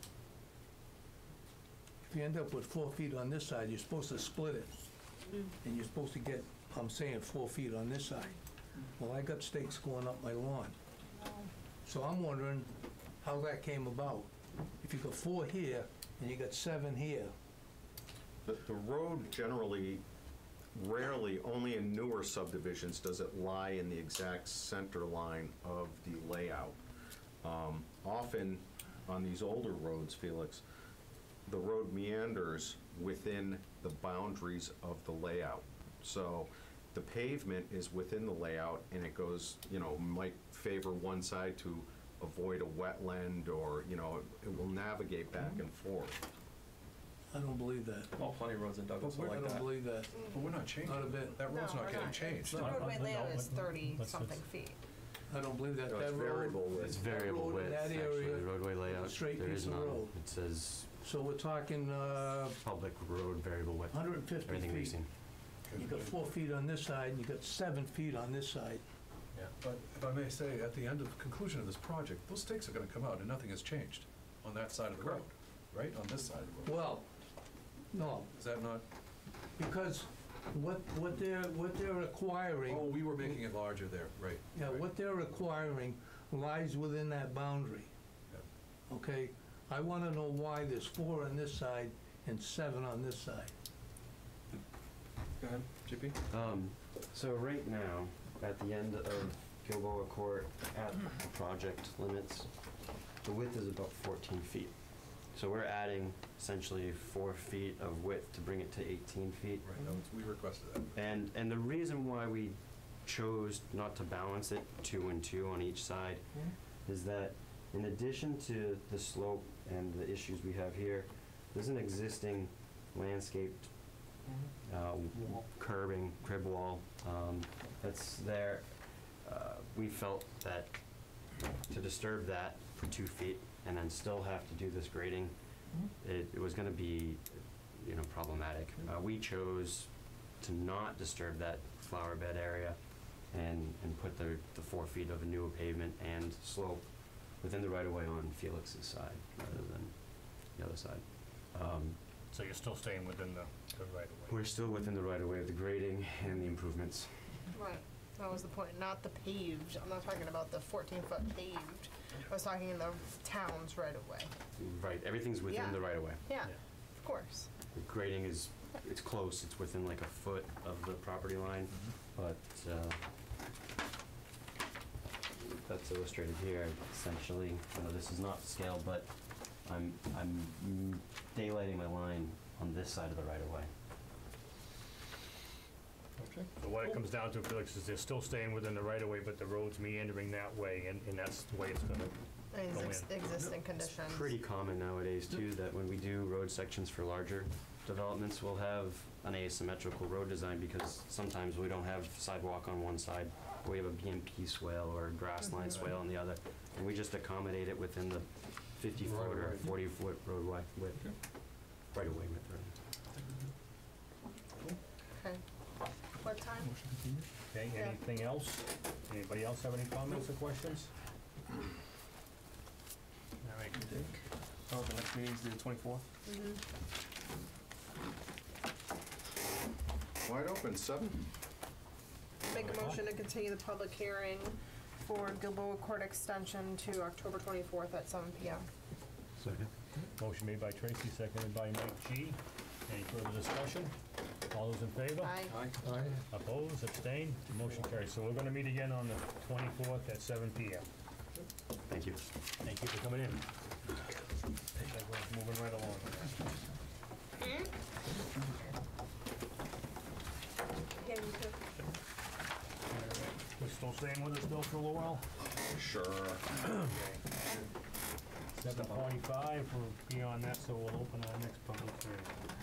if you end up with four feet on this side, you're supposed to split it. And you're supposed to get, I'm saying, four feet on this side. Well, I got stakes going up my lawn. So I'm wondering how that came about. If you got four here and you got seven here, The, the road generally, rarely, only in newer subdivisions does it lie in the exact center line of the layout. Um, Often, on these older roads, Felix, the road meanders within the boundaries of the layout. So the pavement is within the layout, and it goes, you know, might favor one side to avoid a wetland, or, you know, it- it will navigate back and forth. I don't believe that. Well, plenty of roads in Douglas But are I like don't that. believe that. But we're not changing. Not a bit. That road's No, not we're getting not. changed. The No, roadway no, layout is let's- thirty-something let's- feet. I don't believe that. No, That it's road, variable width. It's variable road in width, that actually, area the roadway layout. straight There piece is of none. road. It says so we're talking uh, public road variable width, one hundred fifty everything we've feet. seen. You got four feet on this side, and you got seven feet on this side. But if I may say, at the end of, conclusion of this project, those stakes are gonna come out and nothing has changed on that side of the road, right? On this side of the road. Well, no, Is that not, because what, what they're, what they're acquiring. oh, we were making it larger there, right. Yeah, right. what they're acquiring lies within that boundary. Okay? I want to know why there's four on this side and seven on this side. Go ahead, J P. Um, so right now, at the end of Gilboa Court, at the project limits, the width is about fourteen feet. So we're adding essentially four feet of width to bring it to eighteen feet. Right, that was, we requested that. And, and the reason why we chose not to balance it two and two on each side is that in addition to the slope and the issues we have here, there's an existing landscaped uh, curbing, crib wall um, that's there. Uh, We felt that to disturb that for two feet and then still have to do this grading, it, it was gonna be, you know, problematic. Uh, we chose to not disturb that flower bed area and, and put the, the four feet of a newer pavement and slope within the right-of-way on Felix's side rather than the other side. Um, So you're still staying within the, the right of way? We're still within the right-of-way of the grading and the improvements. Right, that was the point, not the paved. I'm not talking about the fourteen-foot paved. I was talking the town's right-of-way. Right, everything's within Yeah. the right-of-way. Yeah, Yeah. of course. The grading is, it's close, it's within like a foot of the property line, but, uh, that's illustrated here, essentially. You know, this is not scale, but I'm, I'm mm, daylighting my line on this side of the right-of-way. Okay. So what it comes down to, Felix, is they're still staying within the right of way, but the road's meandering that way, and, and that's the way it's gonna, And Go ex- in. existing conditions. Pretty common nowadays, too, that when we do road sections for larger developments, we'll have an asymmetrical road design because sometimes we don't have sidewalk on one side, we have a B M P swale or a grass line swale on the other, and we just accommodate it within the fifty-foot or Right. forty-foot roadway width. quite a way with her. Okay. What time? Okay, Yeah. anything else? Anybody else have any comments or questions? All right, Oh, the next meeting's the twenty-fourth? Mm-hmm. Wide open, seven? Make a motion to continue the public hearing for Gilboa Court Extension to October twenty-fourth at seven P M Second. motion made by Tracy, seconded by Mike G. Any further discussion? All those in favor? Aye. Aye. Opposed, abstained, motion carries. So we're gonna meet again on the twenty-fourth at seven P M Thank you. Thank you for coming in. Everyone's moving right along. Yeah, you too. We're still staying with us, Bill, for a little while? Sure. seven forty-five, we're beyond that, so we'll open our next public hearing.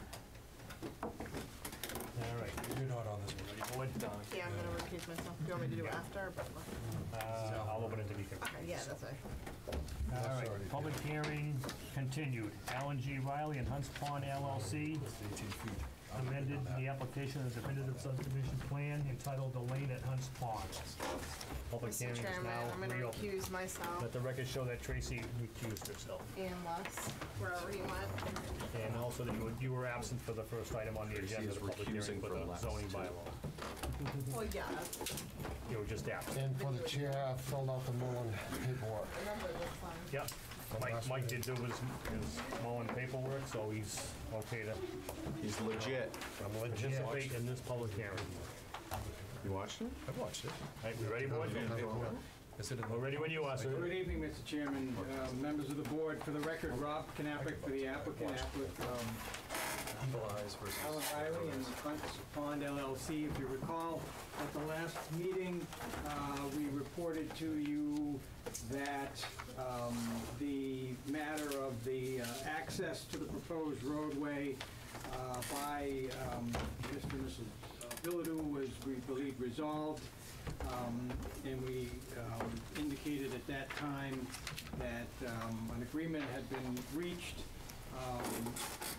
All right, You're not on this one. ready, board? Done. Yeah, I'm gonna recuse myself. Do you want me to do it after? But Uh, I'll open it to be continued. okay, yeah, that's right. All Sorry. right, public hearing continued. Alan G. Riley and Hunts Pond L L C eighteen feet. amended the application of definitive subdivision plan entitled The Lane at Hunts Pond. Public Mister hearing is Chairman, now I'm gonna reopened. recuse myself Let the record show that Tracy recused herself. and Les, wherever he went. And also that you were- you were absent for the first item on the Tracy agenda, is the public hearing recusing for for the Les, zoning too. bylaw. Well, yeah, You were just absent. And for the chair, I filled out the Mullen paperwork. remember this one. Yep. Mike, Mike did do his, his Mullen paperwork, so he's okay to He's legit. participate in this public hearing. You watched it? I've watched it. All right, we ready, board? Is it in We're ready when you are, sir. Good evening, Mister Chairman, uh, members of the board. For the record, Rob Knappich for the applicant, applicant um, Eagle Eyes versus. Alan Riley and Hunts Pond L L C. If you recall, at the last meeting, uh, we reported to you that um, the matter of the uh, access to the proposed roadway uh, by um, Mister and Missus Bilodeau was, we believe, resolved. Um, And we um, indicated at that time that um, an agreement had been reached. Um,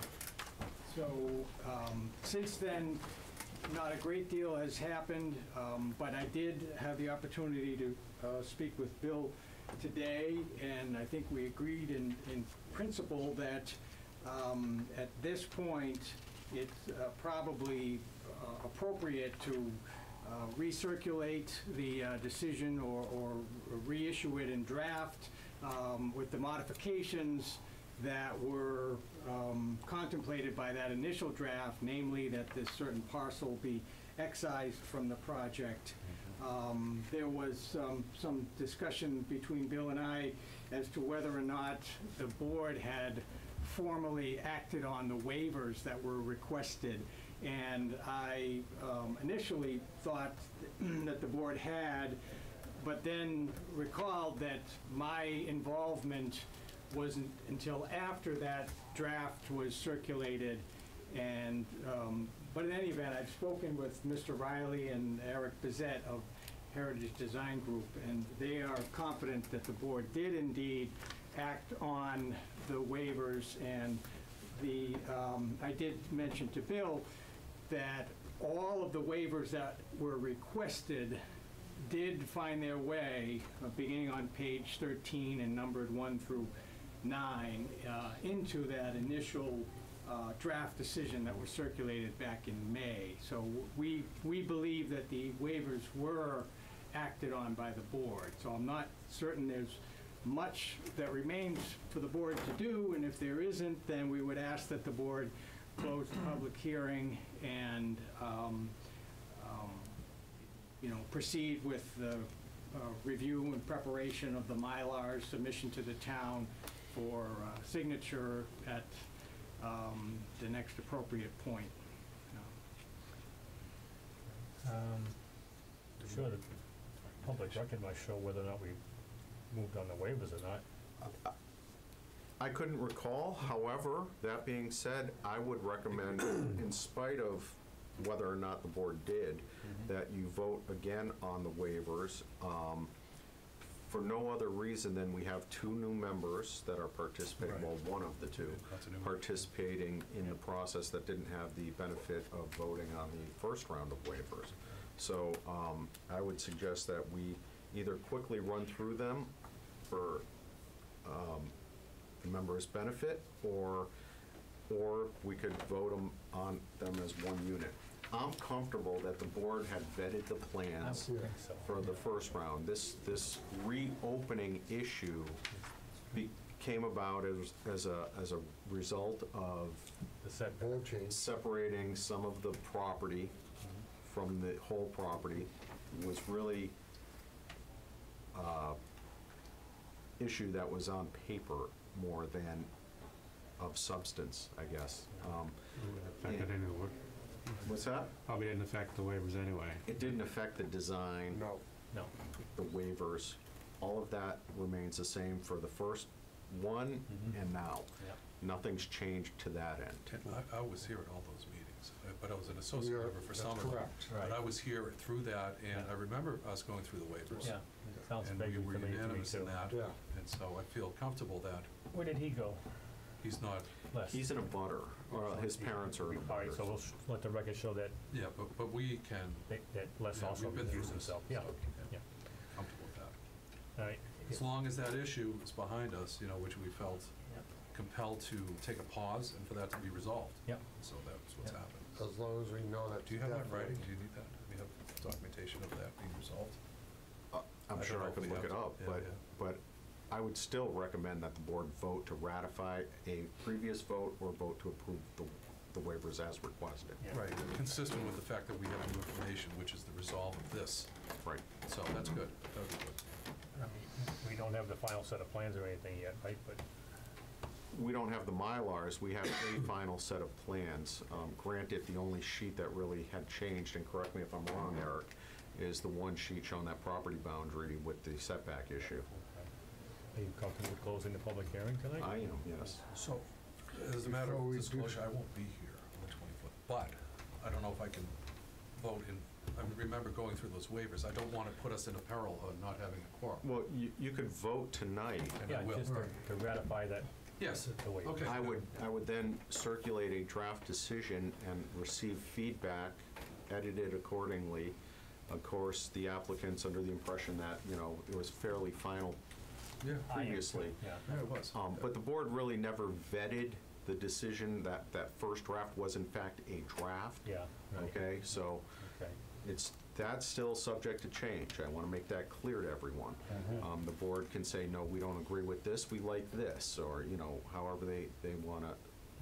So um, since then, not a great deal has happened, um, but I did have the opportunity to uh, speak with Bill today, and I think we agreed in, in principle that um, at this point, it's uh, probably uh, appropriate to uh, recirculate the uh, decision or, or reissue it in draft um, with the modifications that were um, contemplated by that initial draft, namely that this certain parcel be excised from the project. Um, There was um, some discussion between Bill and I as to whether or not the board had formally acted on the waivers that were requested. And I um, initially thought that the board had, but then recalled that my involvement wasn't until after that draft was circulated. And, um, but in any event, I've spoken with Mister Riley and Eric Bizet of Heritage Design Group, and they are confident that the board did indeed act on the waivers. And the, um, I did mention to Bill that all of the waivers that were requested did find their way, uh, beginning on page thirteen and numbered one through nine, uh, into that initial uh, draft decision that was circulated back in May. So we, we believe that the waivers were acted on by the board. So I'm not certain there's much that remains for the board to do, and if there isn't, then we would ask that the board close the public hearing and um, um, you know, proceed with the uh, review and preparation of the Mylar submission to the town for uh, signature at um, the next appropriate point. Um, Sure, the public record might show whether or not we moved on the waivers or not. I couldn't recall. However, that being said, I would recommend, in spite of whether or not the board did, that you vote again on the waivers. Um, for no other reason than we have two new members that are participating, Right. well, one of the two, That's a new member. participating in the process that didn't have the benefit of voting on the first round of waivers. So um, I would suggest that we either quickly run through them for um, the members' benefit, or, or we could vote them on them as one unit. I'm comfortable that the board had vetted the plans I think so. for the first round. This, this reopening issue be- came about as, as a, as a result of The setback. Board change. separating some of the property from the whole property. Was really uh, issue that was on paper more than of substance, I guess. Um, Affected any, wa- What's that? probably didn't affect the waivers anyway. It didn't affect the design, No. No. the waivers. All of that remains the same for the first one Mhm. and now. Yeah. Nothing's changed to that end. I, I was here at all those meetings, uh, but I was an associate You're- member for that's some of them. correct. But Right. I was here through that, and Yeah. I remember us going through the waivers. Yeah, sounds And we vaguely were familiar to me unanimous in too. that. Yeah. And so I feel comfortable that Where did he go? he's not, Les? He's in a butter, or his parents are in a All right, butter. so we'll s- let the record show that, yeah, but, but we can, that that Les Yeah, also we've been through recused this, himself. Yeah, so, yeah. comfortable with that. All right. As long as that issue is behind us, you know, which we felt Yep. compelled to take a pause and for that to be resolved. Yep. So that's what's Yep. happened. As long as we know that. Do you have that in definitely- writing? Do you need that? Do you have documentation of that being resolved? Uh, I'm I sure don't know I if could we look have it to. up, Yeah, but, yeah. but I would still recommend that the board vote to ratify a previous vote or vote to approve the, the waivers as requested. Yeah. Right, consistent with the fact that we have new information, which is the resolve of this. Right. So that's good. That would be good. I mean, we don't have the final set of plans or anything yet, right? But We don't have the Mylars, we have a final set of plans. Um, Granted, the only sheet that really had changed, and correct me if I'm wrong, Eric, is the one sheet showing that property boundary with the setback issue. are you comfortable with closing the public hearing tonight? I am, yes. So, as a matter Before of we do- disclosure, I won't be here on the twenty-fourth, but I don't know if I can vote in, I remember going through those waivers. I don't want to put us in a peril of not having a quorum. Well, you, you could vote tonight. And I Yeah, will. just to to ratify that. Yes, the waiver. okay. I would, I would then circulate a draft decision and receive feedback, edited accordingly. Of course, the applicant's under the impression that, you know, it was fairly final Yeah, I am too, previously. Yeah. yeah, it was. Um, But the board really never vetted the decision. That, that first draft was in fact a draft. Yeah, right. Okay, so Okay. it's, that's still subject to change. I want to make that clear to everyone. Mhm. Um, The board can say, no, we don't agree with this, we like this, or, you know, however they, they want to,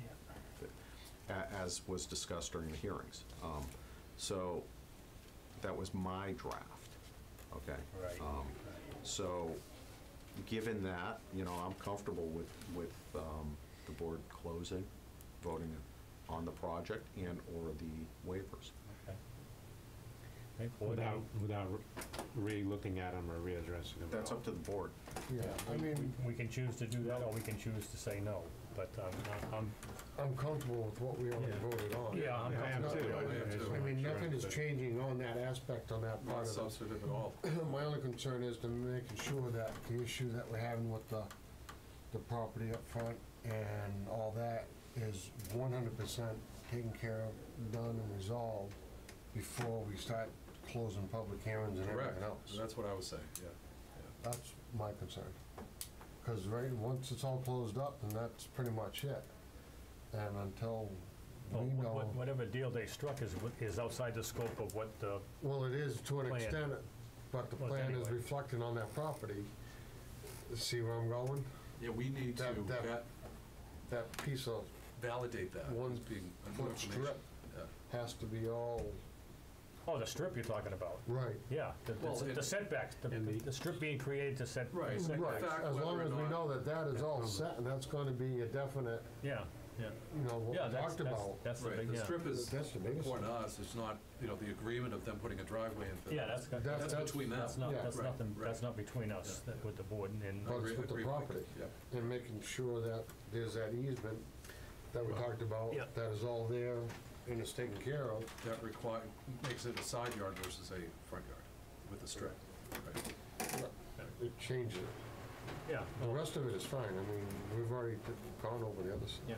Yeah. as was discussed during the hearings. Um, So that was my draft, okay? Right. Um, So, given that, you know, I'm comfortable with, with um, the board closing, voting on the project and/or the waivers. Okay. Okay, board, Without, without re-looking at them or readdressing them. at That's all. up to the board. Yeah, I mean, we can choose to do that, or we can choose to say no, but um, I'm, I'm comfortable with what we already Yeah. voted on. yeah, I'm Yeah, I am comfortable. too. I am just too. I wanna mean, make sure nothing is that- changing on that aspect, on that part Not of it. substantive at all. My only concern is to making sure that the issue that we're having with the, the property up front and all that is one hundred percent taken care of, done and resolved before we start closing public hearings and Correct. everything else. That's what I was saying, yeah. That's my concern. Because, right, once it's all closed up, then that's pretty much it. And until Well, we wh- know, wh- Whatever deal they struck is, wi- is outside the scope of what the, well, it is to an Plan. extent, but the Well, plan is anyway. reflecting on that property. See where I'm going? Yeah, we need to That- that- va- That piece of validate that One as being new foot information. strip Yeah. has to be all oh, the strip you're talking about. right. Yeah, the- Well, the it- the setbacks, the And the- the strip being created to set Right. the setbacks. Right, fact, as long whether or as we not- know that that is all set, and that's gonna be a definite, Yeah, yeah. you know, what Yeah, we that's, talked that's, about. that's the Right, big, the yeah. strip is That's the biggest important one. to us, it's not, you know, the agreement of them putting a driveway in. for Yeah, them. that's, got- That's- That's that's- between them. that's not, yeah. that's Right, nothing, right. that's not between us, Yeah. that- with the board and, But Agree- it's with the agree property. Yeah. And making sure that there's that easement that we Right. talked about, Yeah. that is all there and is taken care of. That require, makes it a side yard versus a front yard with the strip. Right. it changes it. Yeah. The rest of it is fine. I mean, we've already gone over the others. Yeah.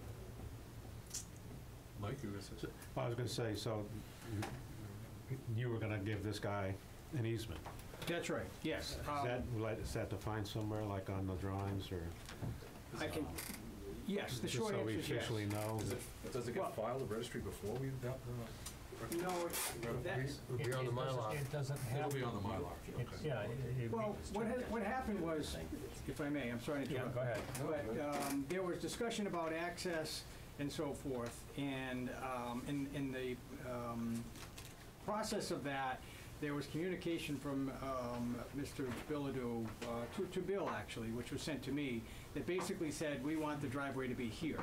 Mike, you were gonna say? I was gonna say, so you- you were gonna give this guy an easement. That's right, yes. Is Um, that, like, is that defined somewhere, like on the drawings, or? I can, yes, the Just short so we answer is yes. officially know. Does it, does it Well- get filed at registry before we, that, uh, No, that's, It would be on the It doesn't- Mylar. It doesn't have. it'll be on the Mylar, It's- okay. Yeah. it- it- well, what had, what happened was, if I may, I'm sorry to Yeah, interrupt. go ahead. But um, there was discussion about access and so forth, and um, in, in the um, process of that, there was communication from um, Mister Bilodeau, uh, to, to Bill actually, which was sent to me, that basically said, we want the driveway to be here.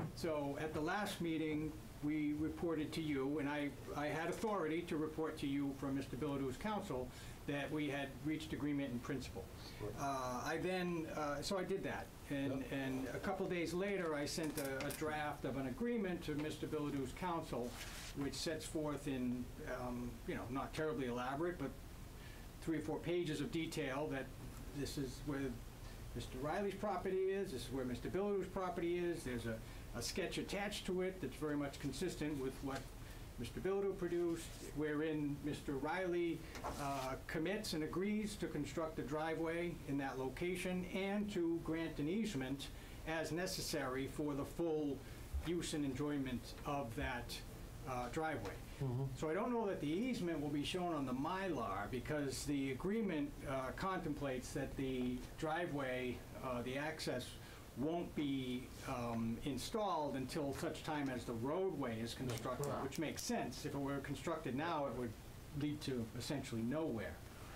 So at the last meeting, we reported to you, and I, I had authority to report to you from Mister Bilodeau's counsel that we had reached agreement in principle. Uh, I then, uh, so I did that, and, and a couple days later, I sent a, a draft of an agreement to Mister Bilodeau's counsel, which sets forth in, um, you know, not terribly elaborate, but three or four pages of detail that this is where Mister Riley's property is, this is where Mister Bilodeau's property is, there's a, a sketch attached to it that's very much consistent with what Mister Bilodeau produced, wherein Mister Riley uh, commits and agrees to construct a driveway in that location and to grant an easement as necessary for the full use and enjoyment of that uh, driveway. So I don't know that the easement will be shown on the Mylar, because the agreement uh, contemplates that the driveway, uh, the access, won't be um, installed until such time as the roadway is constructed, which makes sense. If it were constructed now, it would lead to essentially nowhere.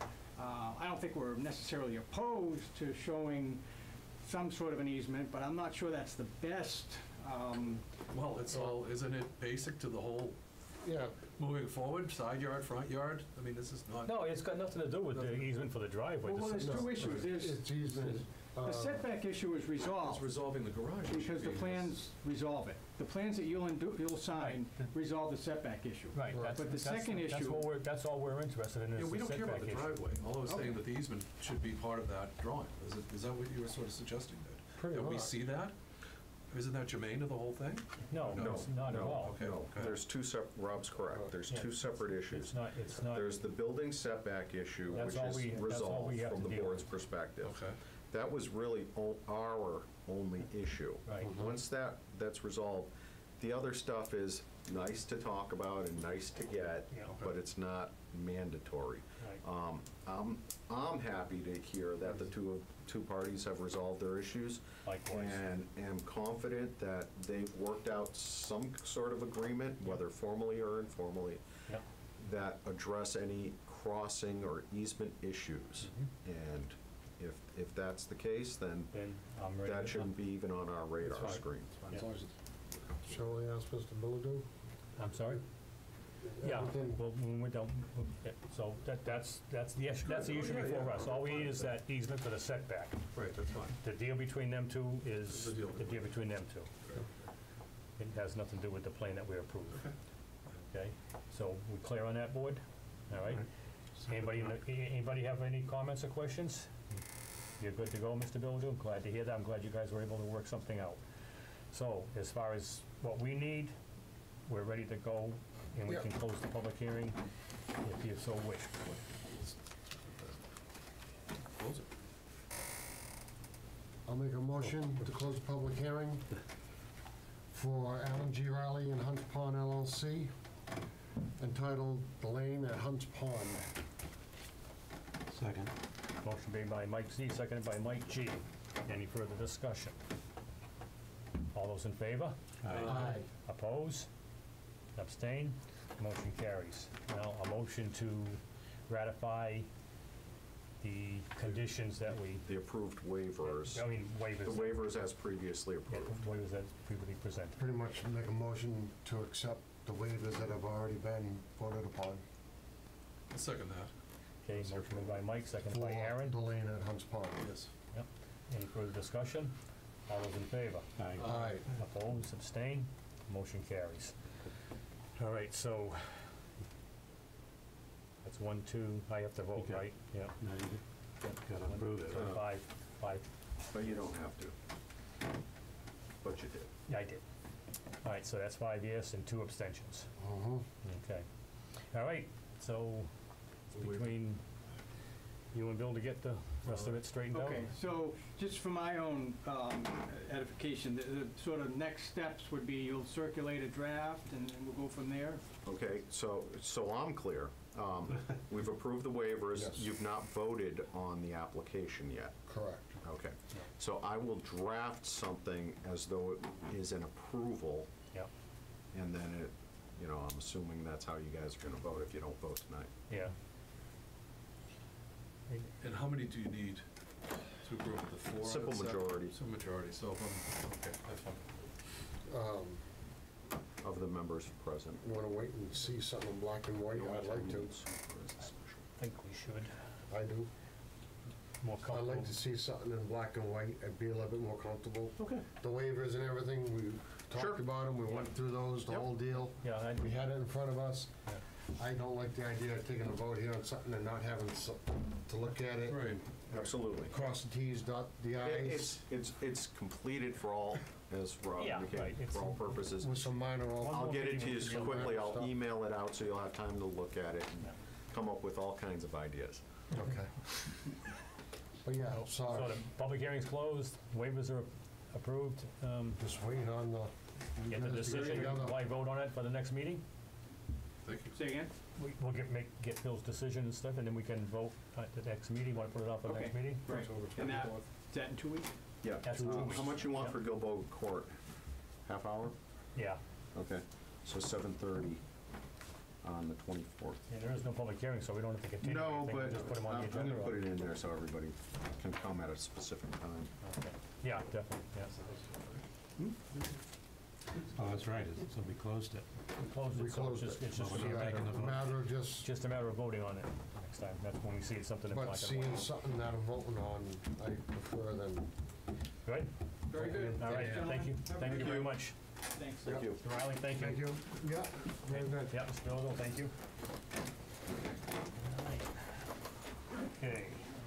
Uh, I don't think we're necessarily opposed to showing some sort of an easement, but I'm not sure that's the best. um, Well, it's all, isn't it basic to the whole, Yeah, moving forward, side yard, front yard? I mean, this is not. No, it's got nothing to do with the easement for the driveway. Well, This there's is- two issues. There's, it's easement. the uh, setback issue is It's resolved, resolving the garage. issue because the being- plans resolve it. The plans that you'll, endu- you'll sign Right. resolve the setback issue. Right, that's, But the that's, second that's issue- what we're, that's all we're interested in, Yeah, is we the don't care about setback the issue. driveway. All I was saying Okay. that the easement should be part of that drawing. Is it, is that what you were sort of suggesting, that? Pretty That we much. see that? Isn't that germane to the whole thing? No, No, it's not at no. all. Okay, No, okay. there's two sep, Rob's correct, there's Yeah. two separate It's issues. not, it's not, There's the building setback issue, That's which all is we- that's all resolved we have from to the deal board's with. perspective. Okay. That was really o- our only issue. Right. Once that, that's resolved, the other stuff is nice to talk about and nice to get, Yeah. but it's not mandatory. right. Um, I'm, I'm happy to hear that the two, of- two parties have resolved their issues. Likewise. And am confident that they've worked out some sort of agreement, whether formally or informally, Yep. that address any crossing or easement issues. Mm-hmm. And if, if that's the case, then Then I'm ready. that to- shouldn't be even on our radar fine. screen. Yeah. As long as Shall we ask Mister Bilodeau? I'm sorry? Yeah, Everything- well, we don't, yeah, so that, that's, that's the issue, that's the issue Yeah, before yeah. us. All we need is that easement for the setback. Right, that's fine. The deal between them two is The deal the deal between them two. It has nothing to do with the plan that we approved. Okay, so we clear on that, board? All right? Anybody, in the- anybody have any comments or questions? You're good to go, Mister Bilodeau? Glad to hear that. I'm glad you guys were able to work something out. So, as far as what we need, we're ready to go, and we Yep. can close the public hearing if you so wish. Close it. I'll make a motion to close the public hearing for Alan G. Riley and Hunts Pond L L C, entitled The Lane at Hunts Pond. Second. Motion made by Mike Z, seconded by Mike G. Any further discussion? All those in favor? Aye. Oppose? Abstain? Motion carries. Now, a motion to ratify the conditions that we, The approved waivers, I mean, waivers. the waivers as previously Yeah, approved. waivers that previously presented. Pretty much make a motion to accept the waivers that have already been voted upon. I'll second that. Okay, motion made by Mike, seconded by For Aaron. The Lane at Hunts Pond. Yes. Yep. Any further discussion? All those in favor? Aye. Aye. Oppose, abstain, motion carries. All right, so that's one, two, I have to vote, Okay. right? Yeah. No, you Gotta approve it. So five, five, But you don't have to. But you did. yeah, I did. All right, so that's five yes and two abstentions. Mhm. Okay. All right, so it's between you and Bill to get the rest of it straightened out? Okay, so just for my own um, edification, the, the sort of next steps would be you'll circulate a draft and and we'll go from there? Okay, so, so I'm clear. Um, We've approved the waivers. Yes. You've not voted on the application yet. Correct. Okay. So I will draft something as though it is an approval, Yep, and then it, you know, I'm assuming that's how you guys are going to vote if you don't vote tonight. yeah. And how many do you need to approve it? The four? Simple the seven? majority. Simple majority, so, um, okay, that's fine. Um, Of the members present. You wanna wait and see something in black and white? I'd like to. I think we should. I do. More I'd comfortable. like to see something in black and white. I'd be a little bit more comfortable. Okay. The waivers and everything, we Sure. talked about them, we went through those, the Yep. whole deal. Yeah, I, We had it in front of us. Yeah. I don't like the idea of taking a vote here on something and not having so- to look at it. Right. Absolutely. Cross the Ts, dot the It- Is, It's, it's, it's completed for all, as Rob Yeah, indicated, right, it's- for all purposes. with some minor One al- I'll more get it to meeting you with the quickly. I'll stuff. email it out so you'll have time to look at it and Yeah. come up with all kinds of ideas. Okay. But yeah, so sorry, the public hearing's closed, waivers are approved. Um, just waiting on the. you Get the guys to decision, together. why vote on it for the next meeting? Thank you. Say again? We- We'll get, make, get Bill's decision and stuff, and then we can vote at the next meeting. Want to put it off for the next Okay. meeting? Right. And that, is that in two weeks? Yeah. That's Uh, two How weeks. much you want Yeah. for Gilboa Court? Half hour? Yeah, Okay, so seven thirty on the twenty-fourth. and there is no public hearing, so we don't have to continue No, anything. We'll but just put them on I'm the I'm agenda. gonna put it in there so everybody can come at a specific time. Okay. Yeah, definitely, yeah. Oh, that's right, it's- so we closed it. We closed We it, so it's closed just, it. it's just Well, a we're not matter taking the of, vote. Matter of just, just a matter of voting on it next time. That's when we see something in black but and seeing white. something that I'm voting on, I prefer than. Good? Very good. All right, Thanks, thank you. gentlemen. Thank you very much. Thanks. Thank you. Mister Riley, thank you. Thank you. Yeah, very good. Yeah, Mister Dozel, thank you. Okay.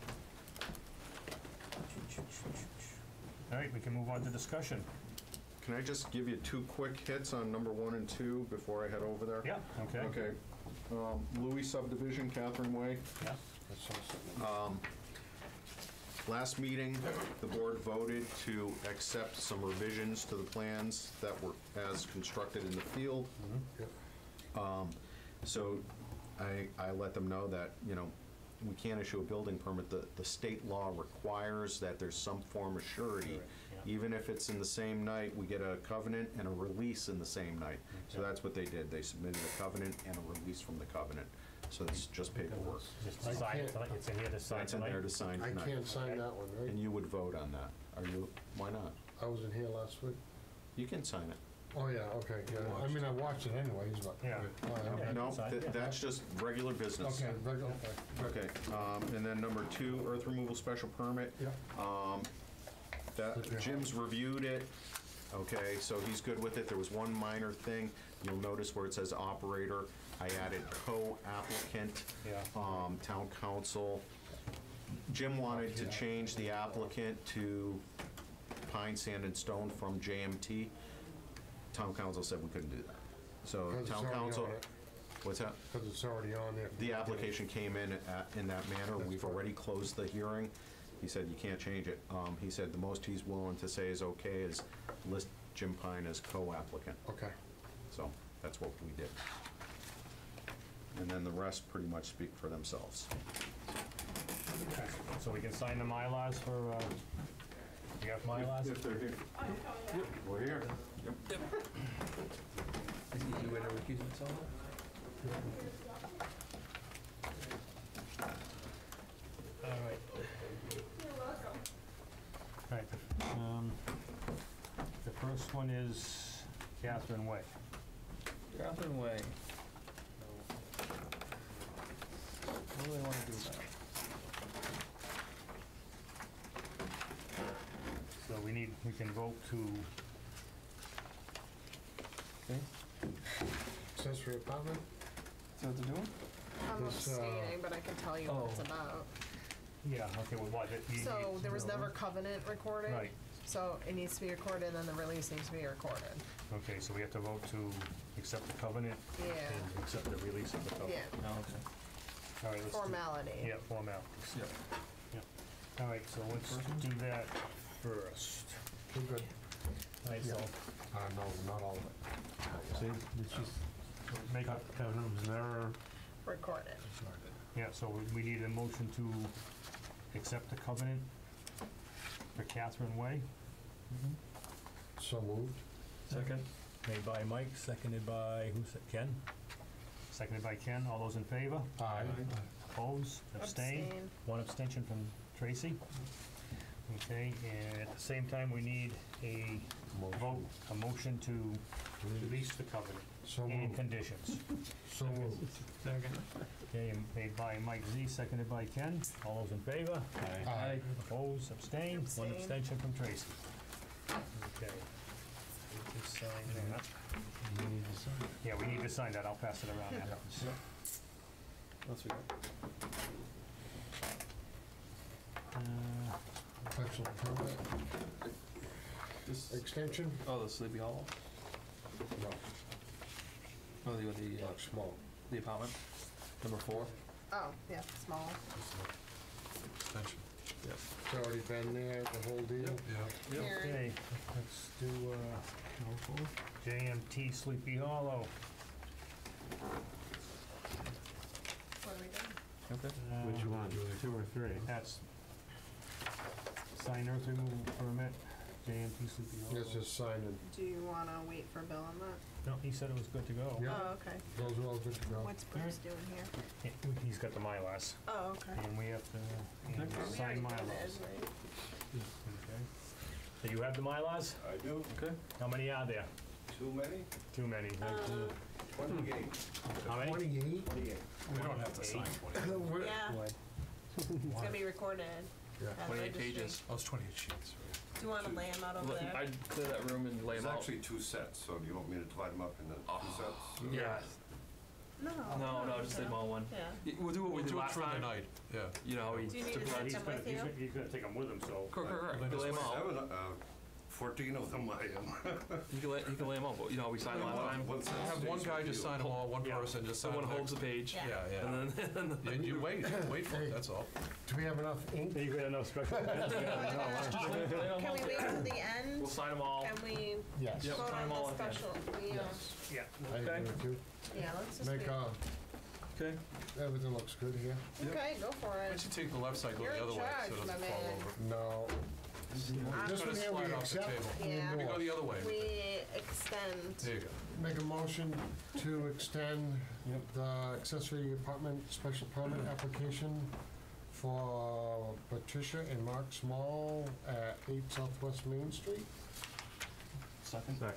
All right, we can move on to discussion. Can I just give you two quick hits on number one and two before I head over there? Yeah, okay. Okay. Um, Louis subdivision, Catherine Way. Yeah, I saw something. Last meeting, the board voted to accept some revisions to the plans that were as constructed in the field. Yep. Um, So I, I let them know that, you know, we can't issue a building permit. The, the state law requires that there's some form of surety. Yeah. Even if it's in the same night, we get a covenant and a release in the same night. So Okay. that's what they did. They submitted a covenant and a release from the covenant. So it's just paperwork. just I to sign it can't- tonight. It's in here to sign That's in tonight. there to sign I tonight. can't sign that one, right? And you would vote on that. Are you, why not? I wasn't here last week. You can sign it. Oh, yeah, okay, yeah. I mean, I watched it anyways, but. Yeah. Oh, yeah, Okay. okay. No, Sign, th- yeah. that's just regular business. Okay, very- okay. good. Okay, um, and then number two, earth removal special permit. Yeah, Um, that, Okay. Jim's reviewed it, okay, so he's good with it. There was one minor thing. You'll notice where it says operator, I added co-applicant, Yeah. um, town council. Jim wanted to change the applicant to Pine, Sand, and Stone from J M T. Town council said we couldn't do that. So because it's town already council, on it. what's that? Because it's already on there. The application came in at- in that manner. That's We've correct. already closed the hearing. He said you can't change it. Um, He said the most he's willing to say is okay is list Jim Pine as co-applicant. Okay. So that's what we did. And then the rest pretty much speak for themselves. So we can sign the Mylars for, uh, you got Mylars? If they're here. Yep, we're here. Yep. Is he going to recuse himself? All right. All right, the, um, the first one is Catherine Way. Catherine Way. What do they want to do now? So we need, we can vote to, Okay, Accessory apartment? see what they're doing? I'm This, uh, abstaining, but I can tell you what it's Oh. about. Yeah, okay, well, what? it- you- So you- there was never covenant recorded? Right. So it needs to be recorded, and then the release needs to be recorded. Okay, so we have to vote to accept the covenant Yeah, and accept the release of the covenant. yeah, Oh, okay. All right, let's do- formality. Yeah, formalities. Yep. All right, so let's do that first. We're good. All right, so Uh, no, not all of it. See, it's just, make a, Kevin, was there, Recorded. yeah, so we- we need a motion to accept the covenant for Catherine Way. So moved. Second? Made by Mike, seconded by, who's it, Ken? Seconded by Ken, all those in favor? Aye. Oppose, abstain? Abstain. One abstention from Tracy. Okay, and at the same time, we need a vote, a motion to release the covenant So and moved. conditions. So moved. Okay, and made by Mike Z, seconded by Ken. All those in favor? Aye. Opposed, abstain? One Abstain. abstention from Tracy. Okay. We can sign that. you need to sign? Yeah, we need to sign that. I'll pass it around afterwards. What's we got? Uh, Special permit This, extension? oh, the Sleepy Hollow? No, Oh, the, the, uh, not small. the apartment? Number four? Oh, yeah, small. Extension. Yep. It's already been there, the whole deal? Yeah. Yep. Hearing. Okay, let's do, uh, J M T Sleepy Hollow. What are we doing? Okay. Uh, Which one, two or three? That's sign earth removal permit, J M T Sleepy Hollow. Let's just sign it. Do you wanna wait for Bill on that? No, he said it was good to go. Yeah. Oh, okay. Those are all good to go. What's Bruce doing here? He- He's got the Mylars, Oh, okay. and we have to and Okay. We sign already did Mylars. it, right? Okay. So you have the Mylars? I do. Okay. How many are there? Too many? Too many. Uh, twenty-eight. How many? Twenty-eight? twenty-eight. We don't have to sign twenty. We're- Yeah, it's gonna be recorded. Yeah. at twenty-eight registry. pages. Oh, it's twenty-eight sheets, right? Do you wanna lay them out over Let- there? I'd clear that room and lay There's them out. actually two sets, so do you want me to divide them up into two sets? Yeah. No. No, no, just leave them all one. Yeah. Y- We'll do what we We'll did do it last for the time. night, yeah. You know, how we Do you need took to our- take He's them gonna, with he's you? gonna, he's gonna take them with him, so. Correct, correct, correct. Then You lay them just out. Seven, uh, fourteen of them I am. You can lay, you can lay them out, but you know, how we signed last time. One set Have one stays guy with just you. sign them all, one Yeah. person just sign Someone the holds the next. page. Yeah. Yeah, yeah. And then, And you wait, wait for it, that's all. Do we have enough ink? You got enough special pens? Lay 'em Can out we there. wait till the end? We'll sign them all. Can we Yes. Yep. vote sign on 'em all the at the end. special? We, uh, Yeah. I agree with you. yeah, let's just Make, wait. uh, Okay. everything looks good here. Okay, go for Why it. don't you take the left side, go You're the in other way, charge, so it my doesn't fall man. over. No. This gonna one here slide we off the accept. table. we Yeah. You go endorse. the other way. We extend. There you go. Make a motion to extend the accessory apartment special permit application for Patricia and Mark Small at eight Southwest Main Street. Second. Second.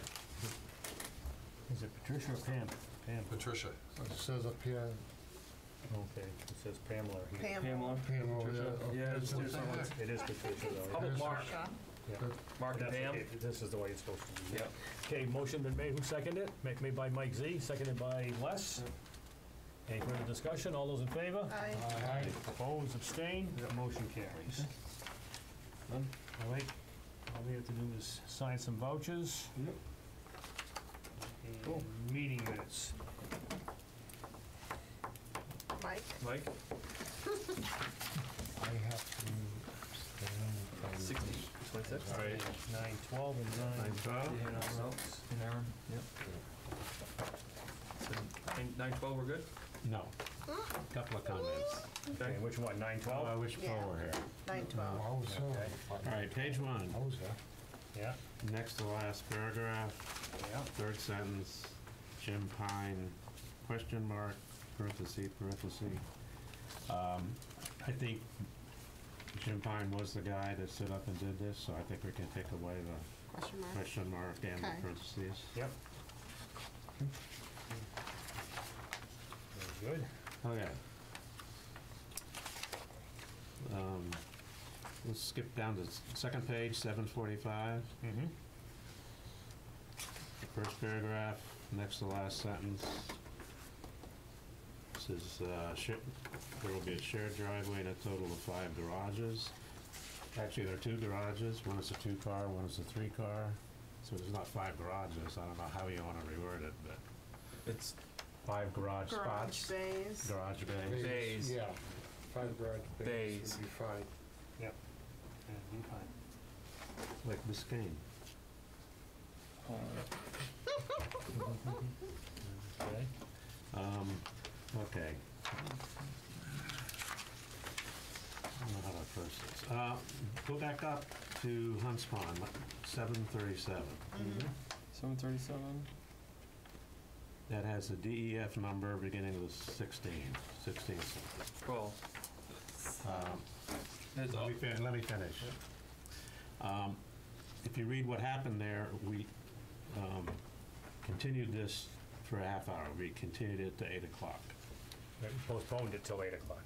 Is it Patricia or Pam? Pam. Patricia. It says up here, Okay, it says Pamela here. Pam. Pamela. Pam over there. Yeah, Okay, just so- do something. It is Patricia though. How about Mark? Yeah. Mark and That's- Pam? it- This is the way it's supposed to be. Yep. Okay, motion been made. Who seconded it? Ma- Made by Mike Z, seconded by Les. Any further discussion? All those in favor? Aye. Aye. Opposed, abstained, that motion carries. Done. All right, all we have to do is sign some vouchers. Yep. Cool. And meeting minutes. Mike? Mike? I have to abstain from. Sixty, twenty-six? All right, Nine twelve and nine. nine twelve? Yeah, no, no. And Aaron, yep. So nine, nine twelve, we're good? No. Couple of comments. Okay, which one, nine Oh, I twelve? wish Yeah. Paul were here. Nine No, twelve. I was there. Okay. All right, page one, I was there. Yeah, next to last paragraph, yeah. third sentence, Jim Pine, question mark, parenthesis, parenthesis. Um, I think Jim Pine was the guy that stood up and did this, so I think we can take away the Question mark. question mark and the Okay. parentheses. Yep. Very good. Okay. Um, Let's skip down to s- second page, seven forty-five. Mm-hmm. First paragraph, next to last sentence. Says, uh, sh- there will be a shared driveway and a total of five garages. Actually, there are two garages. One is a two-car, one is a three-car. So there's not five garages. I don't know how you want to reword it, but It's five garage Garage spots. bays. Garage bays. Bays. Yeah, five garage bays Bays. would be fine. Yep. Yeah, be fine. Like Biscayne. Okay. Um, okay. I don't know how to approach this. Uh, go back up to Hunts Pond, seven thirty-seven. seven thirty-seven. That has a D E F number beginning with sixteen, sixteen something. Well, Um, it's Let all, me fin- let me finish. Um, If you read what happened there, we um, continued this for a half hour. We continued it to eight o'clock. We postponed it till eight o'clock.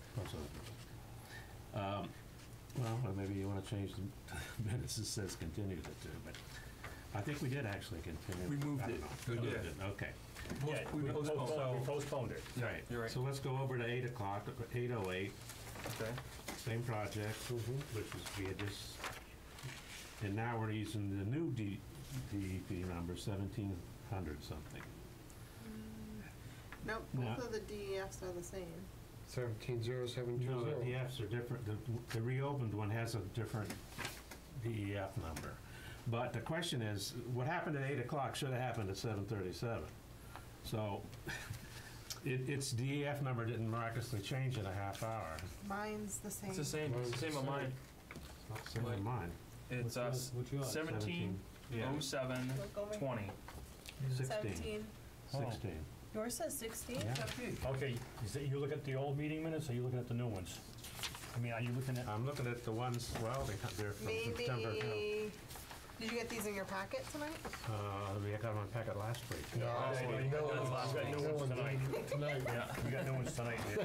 Um, Well, or maybe you want to change the minutes, it says continued it to, but I think we did actually continue. We moved I don't it. know. We Moved did. it, Okay. Yeah, we we postponed. postponed, we postponed it. Right. You're right. So let's go over to eight o'clock, eight oh eight, okay. same project, which is, we had just, and now we're using the new D, DEP number, seventeen hundred something. Nope, No. both of the D E Fs are the same. Seventeen zero seven two No, zero. the D E Fs are different, the, the reopened one has a different D E F number. But the question is, what happened at eight o'clock should have happened at seven thirty-seven. So, it, its D E F number didn't miraculously change in a half hour. Mine's the same. It's the same. It's the same on mine. It's not the same on mine. It's us. What's yours? Seventeen Yeah. oh seven Look over. twenty. Sixteen. Seventeen. Oh. Sixteen. Yours says sixteen? Yeah. Okay, is it, you look at the old meeting minutes, or you looking at the new ones? I mean, are you looking at, I'm looking at the ones, well, they, they're from September. no. Maybe, did you get these in your packet tonight? Uh, we got them on packet last week. No, Yeah, no, you got no, those last no, week. no New ones one's tonight. doing it Tonight. yeah, we got new ones tonight. yeah,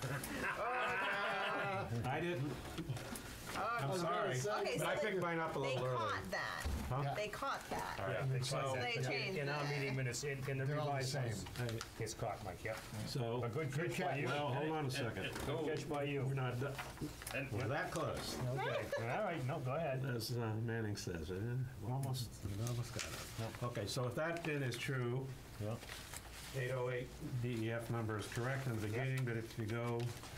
yeah. I didn't, I'm was gonna sorry, say- Okay, but I so picked mine up a They little early. caught that. Huh? They caught that. All right. Yeah, they So- caught that. They In- changed In our that. meeting minutes, in, in the They're all the revised same. ones, Hey, it's caught, Mike, yep. So, A good catch by you. well, hold on a second. Good catch by you. We're not, do- we're that close. Okay, all right, no, go ahead. As uh, Manning says, eh, we almost, we almost got it. Okay, so if that then is true, Yeah. eight oh eight D E F number is correct in the beginning, but if you go,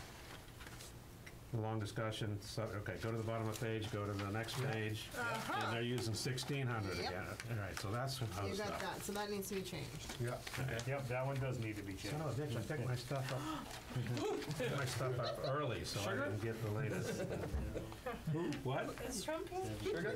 long discussion, so, okay, go to the bottom of the page, go to the next page, and they're using sixteen hundred Yep. again. All right, so that's how You it's got up. that, so that needs to be changed. Yeah. Yep, that one does need to be changed. Son of a bitch, I picked my stuff up, picked my stuff up early, so I didn't get the latest. What? Is Trump here?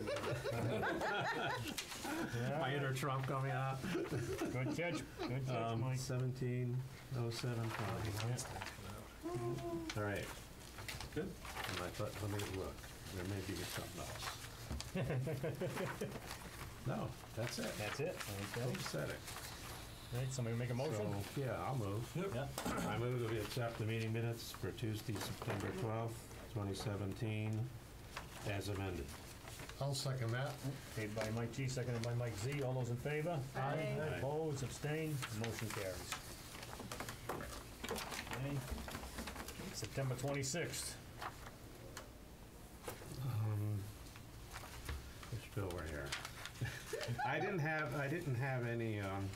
My inner Trump coming out? Good catch, good catch, Um, Mike. seventeen oh seven five. All right. Good. And I thought, let me look, there may be something else. No, that's it. That's it, okay. Copacetic. All right, somebody make a motion? So, yeah, I'll move. Yeah. I move that we accept the meeting minutes for Tuesday, September twelfth, twenty seventeen, as amended. I'll second that. Made by Mike G, seconded by Mike Z. All those in favor? Aye. Aye. Opposed, abstained, motion carries. Okay. September twenty-sixth. Um, Which bill we're here? I didn't have, I didn't have any, um,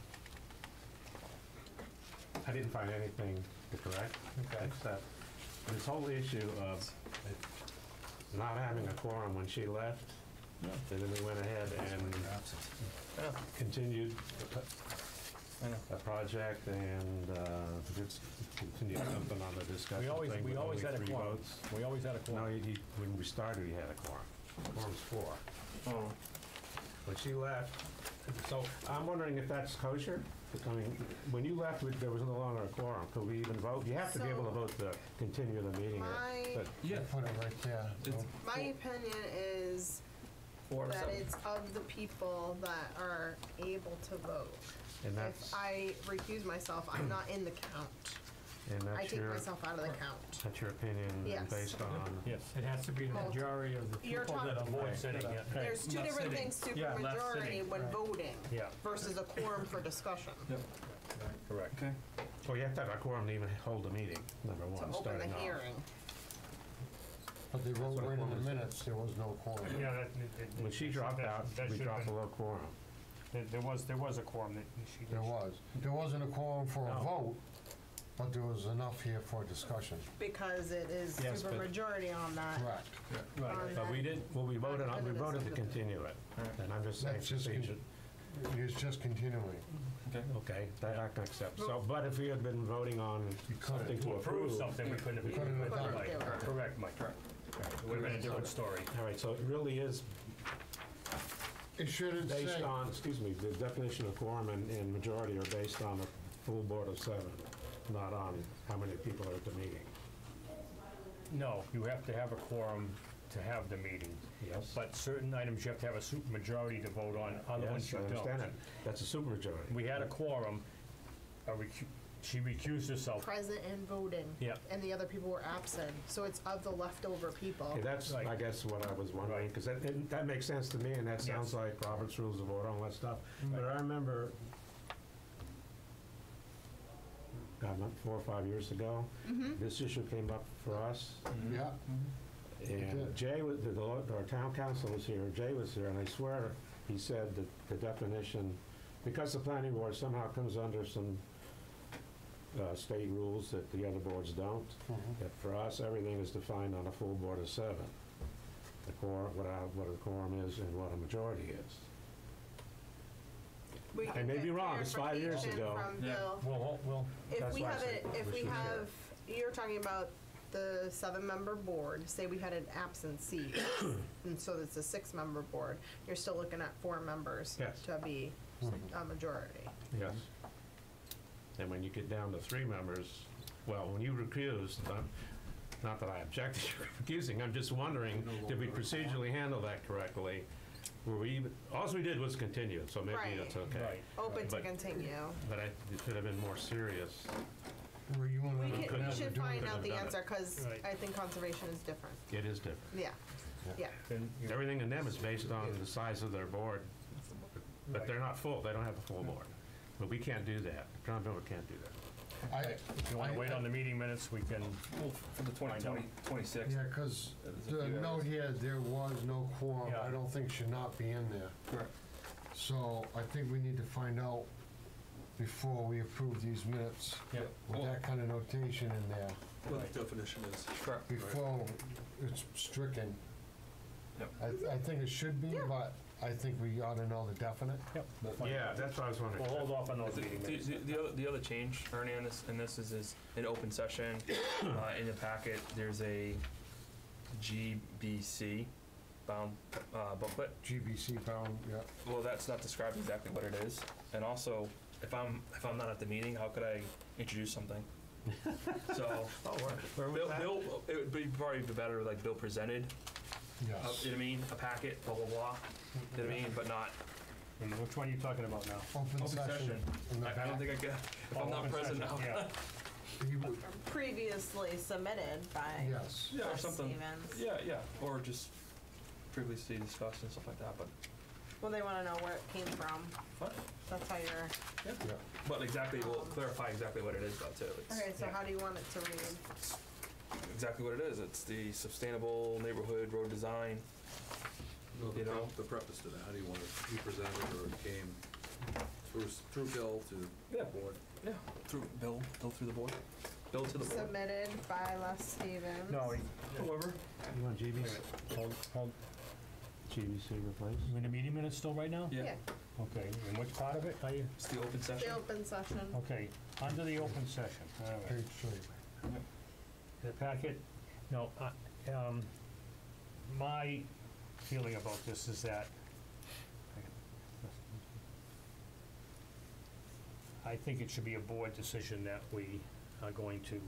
I didn't find anything to correct, Okay. except this whole issue of not having a quorum when she left. And then we went ahead and Yeah. continued I know. a project and, uh, just continued something on the discussion We always, thing we with always only had a three quorum. votes. We always had a No, quorum. he, he- when we started, he had a quorum. Quorum's four. Oh, When she left, so I'm wondering if that's kosher? I mean, when you left, we- there was no longer a quorum. Could we even vote? You have to be able to So- vote to continue the meeting. or- My- But yeah. Put it right there. It's My opinion is four to that seven. it's of the people that are able to vote. And If that's, I recuse myself, I'm not in the count. And I that's take your, myself out of the count. that's your opinion Yes. based on, Yes. It has to be the Well, majority of the you're people that are talking- Board voting. sitting, yeah. There's two Left different sitting. things, Yeah, left supermajority sitting, when right. voting Yeah, versus a quorum for discussion, correct. Okay. well, you have to have a quorum to even hold a meeting, number to one, open starting the off. hearing. But they wrote what a right in quorum the is. minutes, there was no quorum. Yeah, that. that- When she that- dropped that- out, that we should've dropped been- below quorum. There there was, there was a quorum that she. There was. There wasn't a quorum for a No. vote, but there was enough here for discussion. Because it is Yes, but- supermajority on that. Correct. Right. on But we that. did, well, we voted on, we Definitive voted to subdivision. continue it, and I'm just saying That's just procedure. It's just continuing. Okay. Okay, that I can accept. So, but if we had been voting on something to To approve approve. something, we couldn't have. We couldn't have Right. done it. Correct, Correct, Mike. Correct. It would have been a different story. All right, so it really is It shouldn't based say, on, excuse me, the definition of quorum and, and majority are based on a full board of seven, not on how many people are at the meeting. No, you have to have a quorum to have the meeting. Yes? But certain items you have to have a supermajority to vote on, other ones Yes, you I understand don't. it. That's a supermajority. We had a quorum, a recu- she recused herself. Present and voting. Yeah. And the other people were absent, so it's of the leftover people. Okay, that's, I Right. guess, what I was wondering, Right. because that, it- that makes sense to me, and that sounds Yes. like Robert's Rules of Order and all that stuff. But I remember, God, not four or five years ago, this issue came up for us, yeah, and did. Jay, was- the, the- our town council was here, Jay was here, and I swear, he said that the definition, because the planning board somehow comes under some uh, state rules that the other boards don't, Mhm. that for us, everything is defined on a full board of seven. The quorum, what a, what a quorum is and what a majority is. We I can may be get wrong, it's five years clarification ago. from Yeah. Bill. Well, well, If That's we why I have said it, if we we should share. have, you're talking about the seven-member board, say we had an absent seat, and so it's a six-member board, you're still looking at four members Yes. to be a majority. Yes. And when you get down to three members, well, when you recused, I'm- not that I objected to recusing, I'm just wondering, did we procedurally handle that correctly? Were we even, all we did was continue, so maybe Right. that's okay. right. Open to But- continue. But I, it should have been more serious. were you on We the? can, couldn't we have should done- find couldn't out have the done it. answer, because Right. I think conservation is different. It is different. Yeah, yeah. Then you- Everything in them is based on the size of their board, but they're not full, they don't have a full board. But we can't do that, John Miller can't do that. I, If you want I- to wait on the meeting minutes, we can, Well, for the twenty Find out. twenty, twenty-six. yeah, because There's a the few note errors. here, there was no quorum, Yeah. I don't think should not be in there. Correct. So I think we need to find out before we approve these minutes yeah, with that kind of notation in there, What the definition is. Correct. before it's stricken. Yep. I, I think it should be, but I think we ought to know the definite. yep. we'll find Yeah, out. that's what I was wondering. We'll hold off on those The, meeting the, minutes. the- the other, the other change, Ernie, in this, in this is, is in open session, uh, in the packet, there's a G B C bound, uh, booklet. G B C bound, yeah. Well, that's not described exactly what it is. And also, if I'm, if I'm not at the meeting, how could I introduce something? So, Oh, where, where was Bill, that? Bill, it would be probably be better, like, Bill presented, uh, Yes. you know what I mean, a packet, blah, blah, blah, you know what I mean, but not And which one are you talking about now? Open open session. session. in the I, I don't back. think I could, if Oh, I'm not open present session, now. Yeah, He would- Previously submitted by Yes. Yeah, or Les something. Stevens. Yeah, yeah, or just previously discussed and stuff like that, but, Well, they wanna know where it came from, fine. that's how you're, Yeah. But exactly, we'll clarify exactly what it is though, too. It's okay, so Yeah. how do you want it to read? exactly what it is. It's the sustainable neighborhood road design. Well, You the know? prep- the preface to that, how do you want it to be presented, or it came through, s- through Bill to Yeah. the board? Yeah, through, Bill, Bill through the board. Bill to the board. Submitted by Les Stevens. no, However, You want G B wait a C, minute. hold, hold, G B C replaced? you in the meeting minutes still right now? yeah, Yeah, Okay, and which part of it are you? it's the open the session. open session. Okay, under the open session, all right. Page three. The packet, no, I- um, my feeling about this is that I think it should be a board decision that we are going to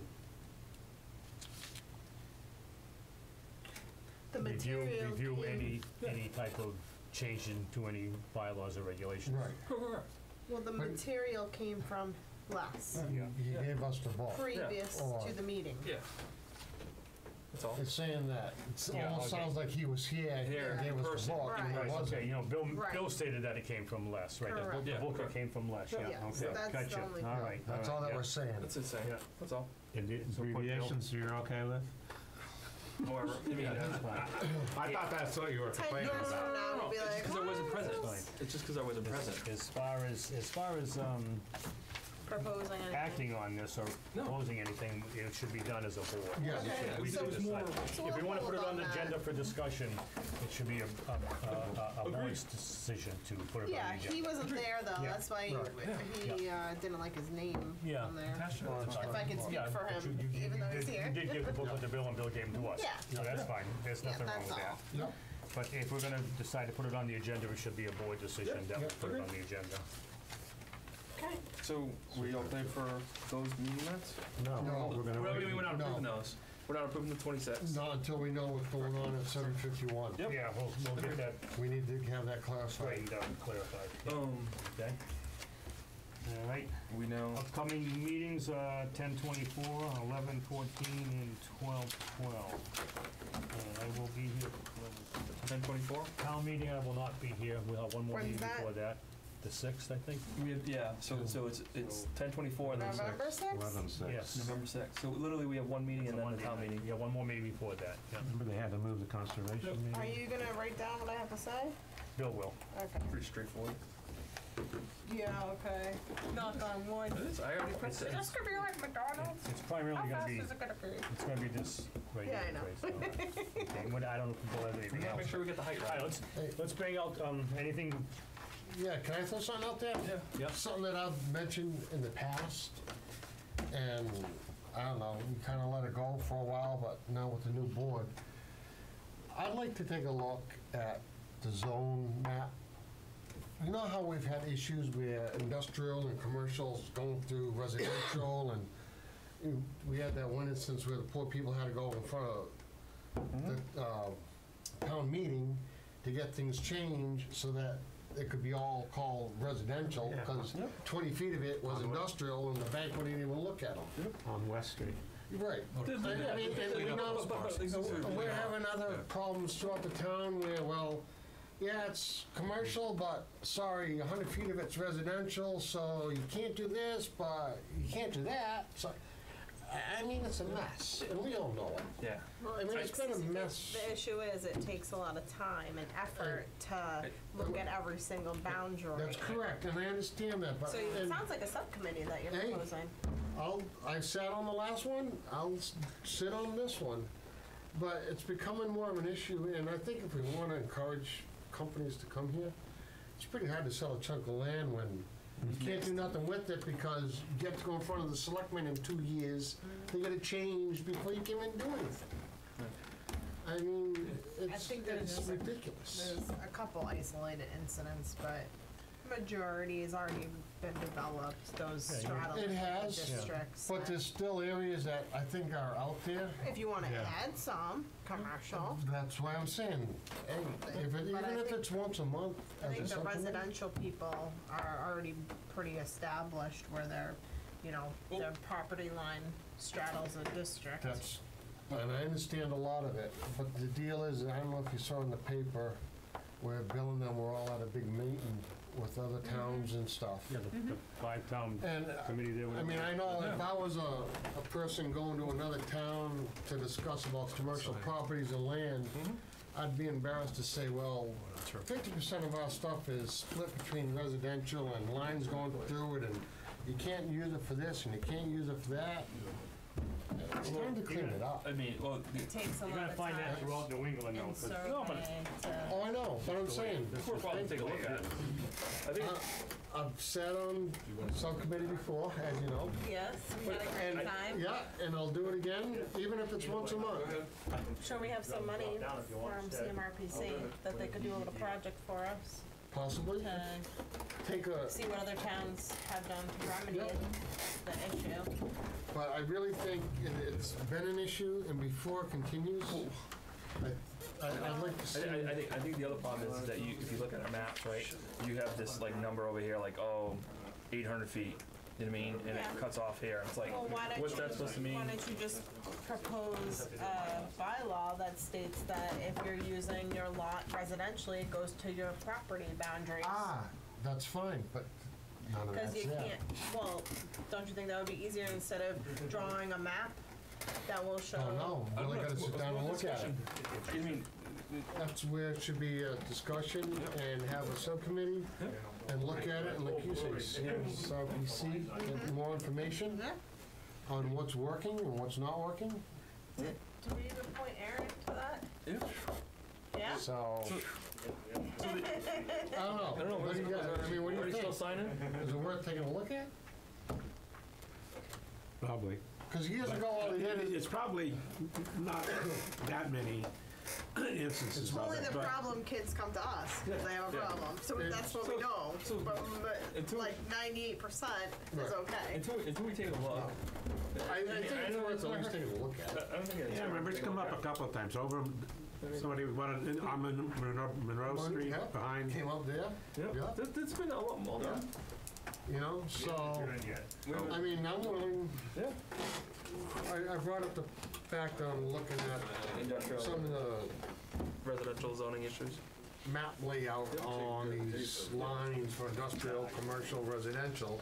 The review, material review came- any, any type of change into any bylaws or regulations. Right. Well, the But- material came from less, Yeah. He gave us the book. previous Or- to the meeting. Yeah. That's all. It's saying that, it Yeah, almost okay. sounds like he was here, Here, and gave in us the person. book, and Right. he Right, okay, wasn't. you know, Bill, Right. Bill stated that it came from Les, right? The book- Correct. The Yeah, book correct. came from Les, yeah, Yeah, okay, so that's the gotcha, only- all right. That's all right, that yeah. we're saying. That's insane. Yeah. That's all. And the So put Bill- abbreviations you're okay with? However, I mean, Yeah, that's uh, fine. I thought that's what you were Ten complaining years about. from now, no, we'll be it's just like, because I wasn't "What present. is Fine. this?" It's just because I wasn't present. As far as, as far as, um, Proposing anything. acting on this or No. proposing anything, it should be done as a board. Yeah. Okay, We so- should decide. so If we we'll wanna put it hold on the on that. agenda for discussion, it should be a, a, a, a Agreed. board's decision to put it on the Yeah, agenda. he wasn't there though, Yeah. that's why Right. he uh, didn't like his name Yeah. on there. Well, it's If fine. I can speak Yeah, for but him, you- you- even you though he's did- here. You did give the booklet to Bill and Bill gave them to us. Yeah. So that's fine, there's Yeah, nothing wrong with that's that. all. Yep. But if we're gonna decide to put it on the agenda, it should be a board decision that we put it on the agenda. Okay. So, we okay for those meeting minutes? No, No. we're gonna We're not, wait. we're not No. approving those. We're not approving the twenty-six. Not until we know what's going on at seven fifty-one. Yep. Yeah, we'll, we'll get that We need to have that clarified. straightened out and clarified, Um, okay? All right, we know, upcoming meetings, uh, ten twenty-four, eleven fourteen, and twelve twelve. And I will be here for ten twenty-four? town meeting, I will not be here, we'll have one more When's meeting that? before that, the sixth, I think. We have, yeah, so, so it's, it's ten twenty-four, then November sixth? Eleven six. Yes. November sixth. So literally, we have one meeting and So then one the town meeting. Yeah, one more meeting before that, yeah. Remember they had to move the conservation meeting? Are you gonna write down what I have to say? Bill will. Okay. Pretty straightforward. Yeah, okay. Knock on wood. It is, I already pressed it. This could be like McDonald's. It's primarily How gonna fast be, is it gonna be? it's gonna be this right Yeah, I here. know. right, so, okay, what- I don't know if Bill has We anything gotta else. make sure we get the height All right, right. let's, Hey. let's bring out, um, anything, Yeah, can I throw something out there? Yeah. yeah, Something that I've mentioned in the past, and I don't know, we kind of let it go for a while, but now with the new board, I'd like to take a look at the zone map. You know how we've had issues where industrial and commercials going through residential, and you- we had that one instance where the poor people had to go in front of the uh, town meeting to get things changed so that it could be all called residential, Yeah. because twenty feet of it was industrial, and the bank wouldn't even look at them. On West Street. Right. I mean, and we know, and we're having other problems throughout the town where, well, yeah, it's commercial, but sorry, a hundred feet of it's residential, so you can't do this, but you can't do that, so, I- I mean, it's a mess, and we all know it. Yeah. I mean, it's been a mess. The issue is it takes a lot of time and effort to look at every single boundary. That's correct, and I understand that, but. So it and sounds like a subcommittee that you're Hey. proposing. I'll, I sat on the last one, I'll s- sit on this one, but it's becoming more of an issue, and I think if we want to encourage companies to come here, it's pretty hard to sell a chunk of land when you can't do nothing with it because you get to go in front of the selectmen in two years, they gotta change before you can even do anything. I mean, I it's, think that it's there's a- ridiculous. There's a couple isolated incidents, but majority has already been developed, those Yeah, you- straddle It has, districts. But there's still areas that I think are out there. If you wanna Yeah. add some, commercial, That's why I'm saying, hey, if it, But I even if think- it's once a month I as a think the subcommittee. residential people are already pretty established where their, you know, their property line straddles a district. That's, and I understand a lot of it, but the deal is, I don't know if you saw in the paper where Bill and them were all at a big meeting with other towns and stuff. yeah, the, the five-town And, uh, committee there. I mean, I know if I was a, a person going to another town to discuss about commercial properties and land, I'd be embarrassed to say, well, fifty percent of our stuff is split between residential and lines going through it, and you can't use it for this, and you can't use it for that. It's time to clean it up. I mean, well, the- It takes a You're lot gonna of find that time throughout New England now. and 'cause- no, but survey to. Oh, I know, but I'm saying, it's worthwhile to take a look at. I think, I've sat on subcommittee before, as you know. Yes, we had a And, great time. yeah, and I'll do it again, even if it's once a month. I'm sure we have some money Down if you want from instead. C M R P C that they could do a little project for us Possibly, to take a, see what other towns have done to remedy Yep. the issue. but I really think it- it's been an issue, and before it continues, I, I- I'd like to I, see. I, I think, I think the other problem is, is that you, if you look at our maps, right, you have this like number over here, like, oh, eight hundred feet. You know what I mean? And Yeah. it cuts off here. It's like, Well, why don't what's you, that supposed to mean? why don't you just propose a bylaw that states that if you're using your lot residentially, it goes to your property boundaries? Ah, that's fine, but none of Because that's you there. can't, well, don't you think that would be easier instead of drawing a map that will show? Oh, no, I don't really know, gotta it's sit more- down it's and more look at it. discussion. You mean, That's where it should be a discussion and have a subcommittee and look at it, and like you say, see R P C, get more information Yeah. on what's working and what's not working. Do we even point Aaron to that? yeah. Yeah? So, I don't know. I don't know. What do you got? I mean, what do Are you you still think? signing? Is it worth taking a look at? Probably. Because years ago, all they did is, It's probably not that many instances of Only it, the but problem kids come to us because they have a Yeah. problem. So Yeah. that's what we So- know. so- But, but Until- like ninety-eight percent is Right. okay. Until, we- until we take a look. I, I think it's worth at least taking a look I at it. I don't think it's. yeah, remember it's come up a couple of times. Over, somebody wanted, on Mon- Monroe Monroe Street Yeah. behind. Came up there, Yeah, Yeah. That- that's been a lot more. Yeah. you know, so, I mean, I'm willing, Yeah. I, I brought up the fact I'm looking at Industrial, some of the residential zoning issues. map layout on these lines for industrial, commercial, residential.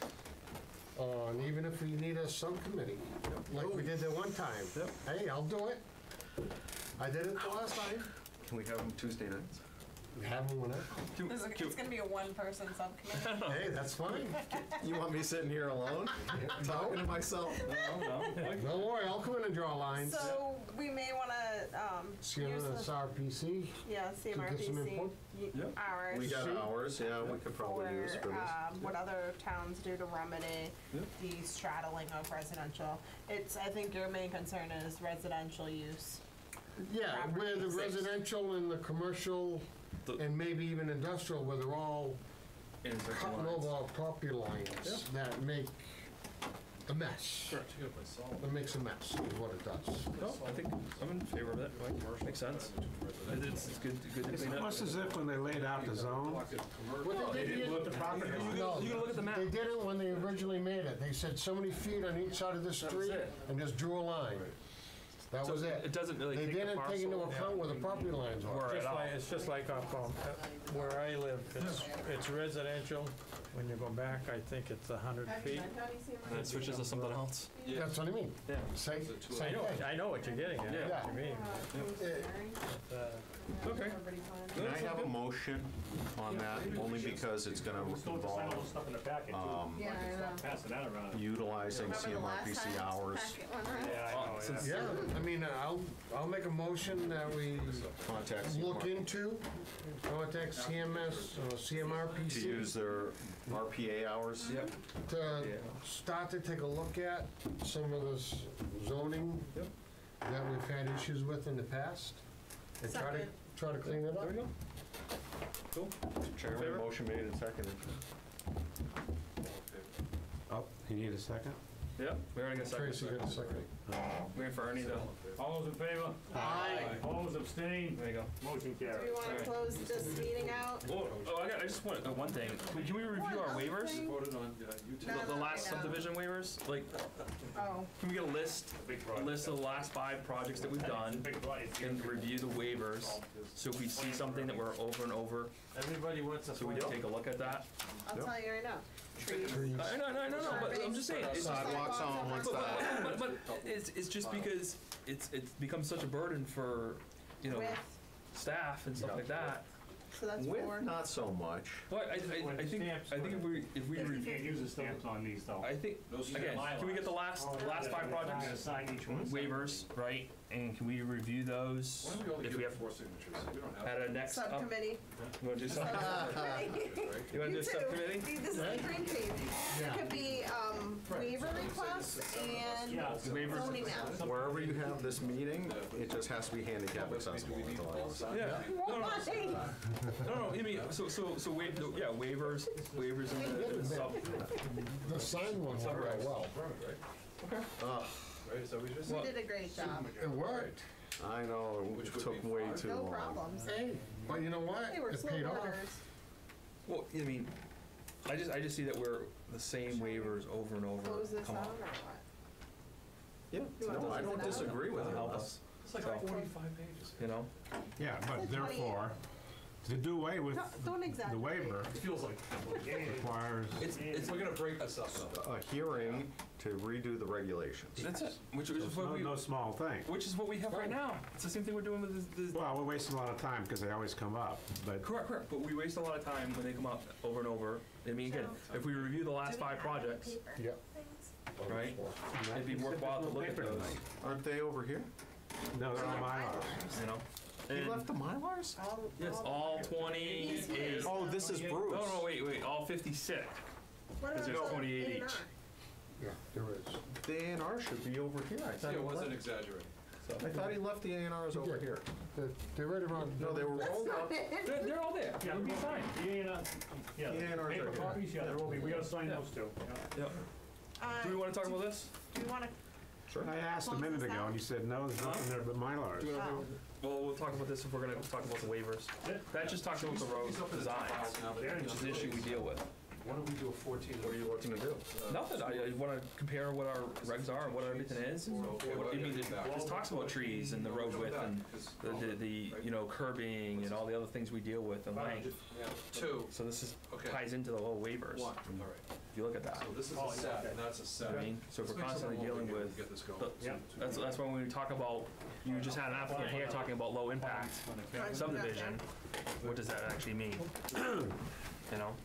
Uh, and even if we need a subcommittee, like we did that one time. Yep. Hey, I'll do it. I did it the last time. Can we have them Tuesday nights? We have one whenever. Can- It's, can- it's gonna be a one-person subcommittee. Hey, that's fine. You want me sitting here alone, talking to myself? No, no. Don't worry, I'll come in and draw lines. So we may wanna, um, See use you the, S R P C. yeah, get some C M R P C input? y- Yeah. hours. We got See? hours, yeah, we could probably for, use for this. um, what other towns do to remedy Yeah. the straddling of residential. It's, I think your main concern is residential use. Yeah, where the Properties. residential and the commercial The- and maybe even industrial, where they're all Intersection cutting lines. over our property lines that make a mess. Sure. It makes a mess, is what it does. No, I think I'm in favor of it. Like, makes sense. It's, it's good, good to It's clean up. almost as if when they laid out the zone, What they did, look at the property. You can, no, you can look at the map. they did it when they originally made it. They said so many feet on each side of the was street it. and just drew a line. That So was It it. doesn't really They take the didn't take into parcel. account where the property lines Where are. at Just all. like, it's just like up, um, uh, where I live, it's, it's residential. When you go back, I think it's a hundred feet. And it switches to something else. That's what I mean. Yeah. Same, I same know, thing. I know what you're getting at, Yeah. what you mean. Uh, Okay. Can I have a motion on that, only because it's gonna involve stuff in the packet, too. um, Yeah, I know. Passing that around. utilizing C M R P C hours, Yeah, I know, Since- yeah. Yeah, I mean, I'll, I'll make a motion that we contact C M R look into, contact C M S, uh, C M R P to C, use their R P A hours. Yep. to Yeah. start to take a look at some of this zoning Yep. that we've had issues with in the past, and try to, Second. try to clean it up. There we go. Cool. Chairman, Favor? motion made and seconded. oh, you need a second? Yeah, we already got a second. Tracy, got a second. Waiting for Ernie to. All those in favor? Aye. Opposed, abstained, There you go. motion Do we carried. wanna close this meeting out? Oh, oh, I got, I just want, uh, one thing. Can we review our waivers? The, the last subdivision waivers? Like, Oh, can we get a list, a list of the last five projects that we've done? And review the waivers, so if we see something that we're over and over, Everybody wants a so we photo. take a look at that? I'll tell you right now. Trees. Trees. I know, no, no, no, but I'm just saying, it's just, Sidewalks on one but, side. but, but it's, it's just because it's, it's become such a burden for, you know, With, staff and stuff like that. so that's With, four. not so much. Well, I, I, I think, I think if we, if we, You re- can't use the stamps on these, though. I think, again, can we get the last, the last five I'm gonna projects sign each one. waivers, right? And can we review those if we have, four signatures? We don't at a next, up- Subcommittee. you wanna do something? Subcommittee. You wanna do You a too. subcommittee? This is the green page. There could be, um, waiver requests and Yeah. Waivers. zoning maps. Wherever you have this meeting, it just has to be handicap accessible, that's all I want to say. Yeah, no, no, Why? no, no, I mean, so, so, so wa, yeah, waivers, waivers in the, the sub, The sign one worked out well. Right, is that what you just You Well- did a great job. It worked. I know, Which it would took be way fine. too No long. problems. Hey, but you know what? They were It slow paid off. learners. well, I mean, I just, I just see that we're the same waivers over and over Close this come out up. or what? Yeah, You want no, to I close don't it out? disagree with Help you. us, It's like So- forty-five pages. you know? Yeah, but It's therefore, to do away with No, don't the exaggerate. waiver It feels like, requires, it's, it's, we're gonna break this up though. A hearing to redo the regulations. That's it, which is it's what no, we, no small thing. which is what we have right now. It's the same thing we're doing with this, this, Well, we're wasting a lot of time because they always come up, but correct, correct, but we waste a lot of time when they come up over and over. I mean, again, if we review the last five projects, Yep. right, it'd be worthwhile to look at Paper those, tonight. Aren't they over here? No, they're all mine. you know? He And- left the Mylars? All- Yes, all twenty-eight. Oh, this is Bruce. No, no, wait, wait, all fifty-six. What Because about there's the twenty-eight A and R? each. Yeah, there is. The A and R should be over here. I thought Yeah, he it wasn't left- exaggerated. I thought he left the A and Rs over here. They're, they're right around. No, they were rolled up. They're, they're all there. Yeah, we'll be fine. The A and R, yeah, The A and Rs paper are here. copies, yeah, there will be, we gotta sign those too. yeah. Yep. Uh, Do we want to talk about this? Do you want to, I asked a Close minute this ago out? and you said, no, there's nothing there but Mylars. Do we wanna- oh, Well, we'll talk about this if we're gonna talk about the waivers. Yeah. That just talks about the road He's up in the design, files now, but- Yeah, which is the issue we deal with. Why don't we do a fourteen? What are you looking to do? Nothing, I, I wanna compare what our regs are and what everything is. and what- I mean, it just talks about trees and the road width and the, the, the, you know, curbing and all the other things we deal with and length. Two, So this is, okay, ties into the whole waivers, one, all right. if you look at that. So this is Oh, a yeah, set, okay. and that's a set. I mean, so if Let's we're make constantly something dealing over here with, to Get this going. Yeah. that's, that's when we talk about, you just had an applicant here talking about low impact subdivision, what does that actually mean? You know?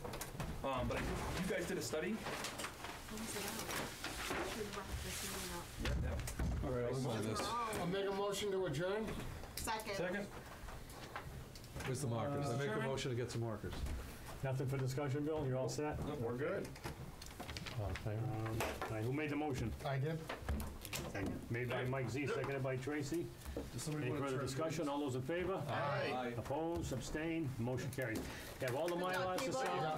Um, but you guys did a study? close it out. We should wrap this meeting up. Yeah. All right, I'll sign this. I'll make a motion to adjourn. Second. Second? Where's the markers? I make a motion to get some markers. Nothing for discussion, Bill, you all set? We're good. Okay, um, all right, who made the motion? I did. Made by Mike Z, seconded by Tracy. Any further discussion, all those in favor? Aye. Aye. Opposed, abstained, motion carries. Have all the Good luck, Mylars to people. sign?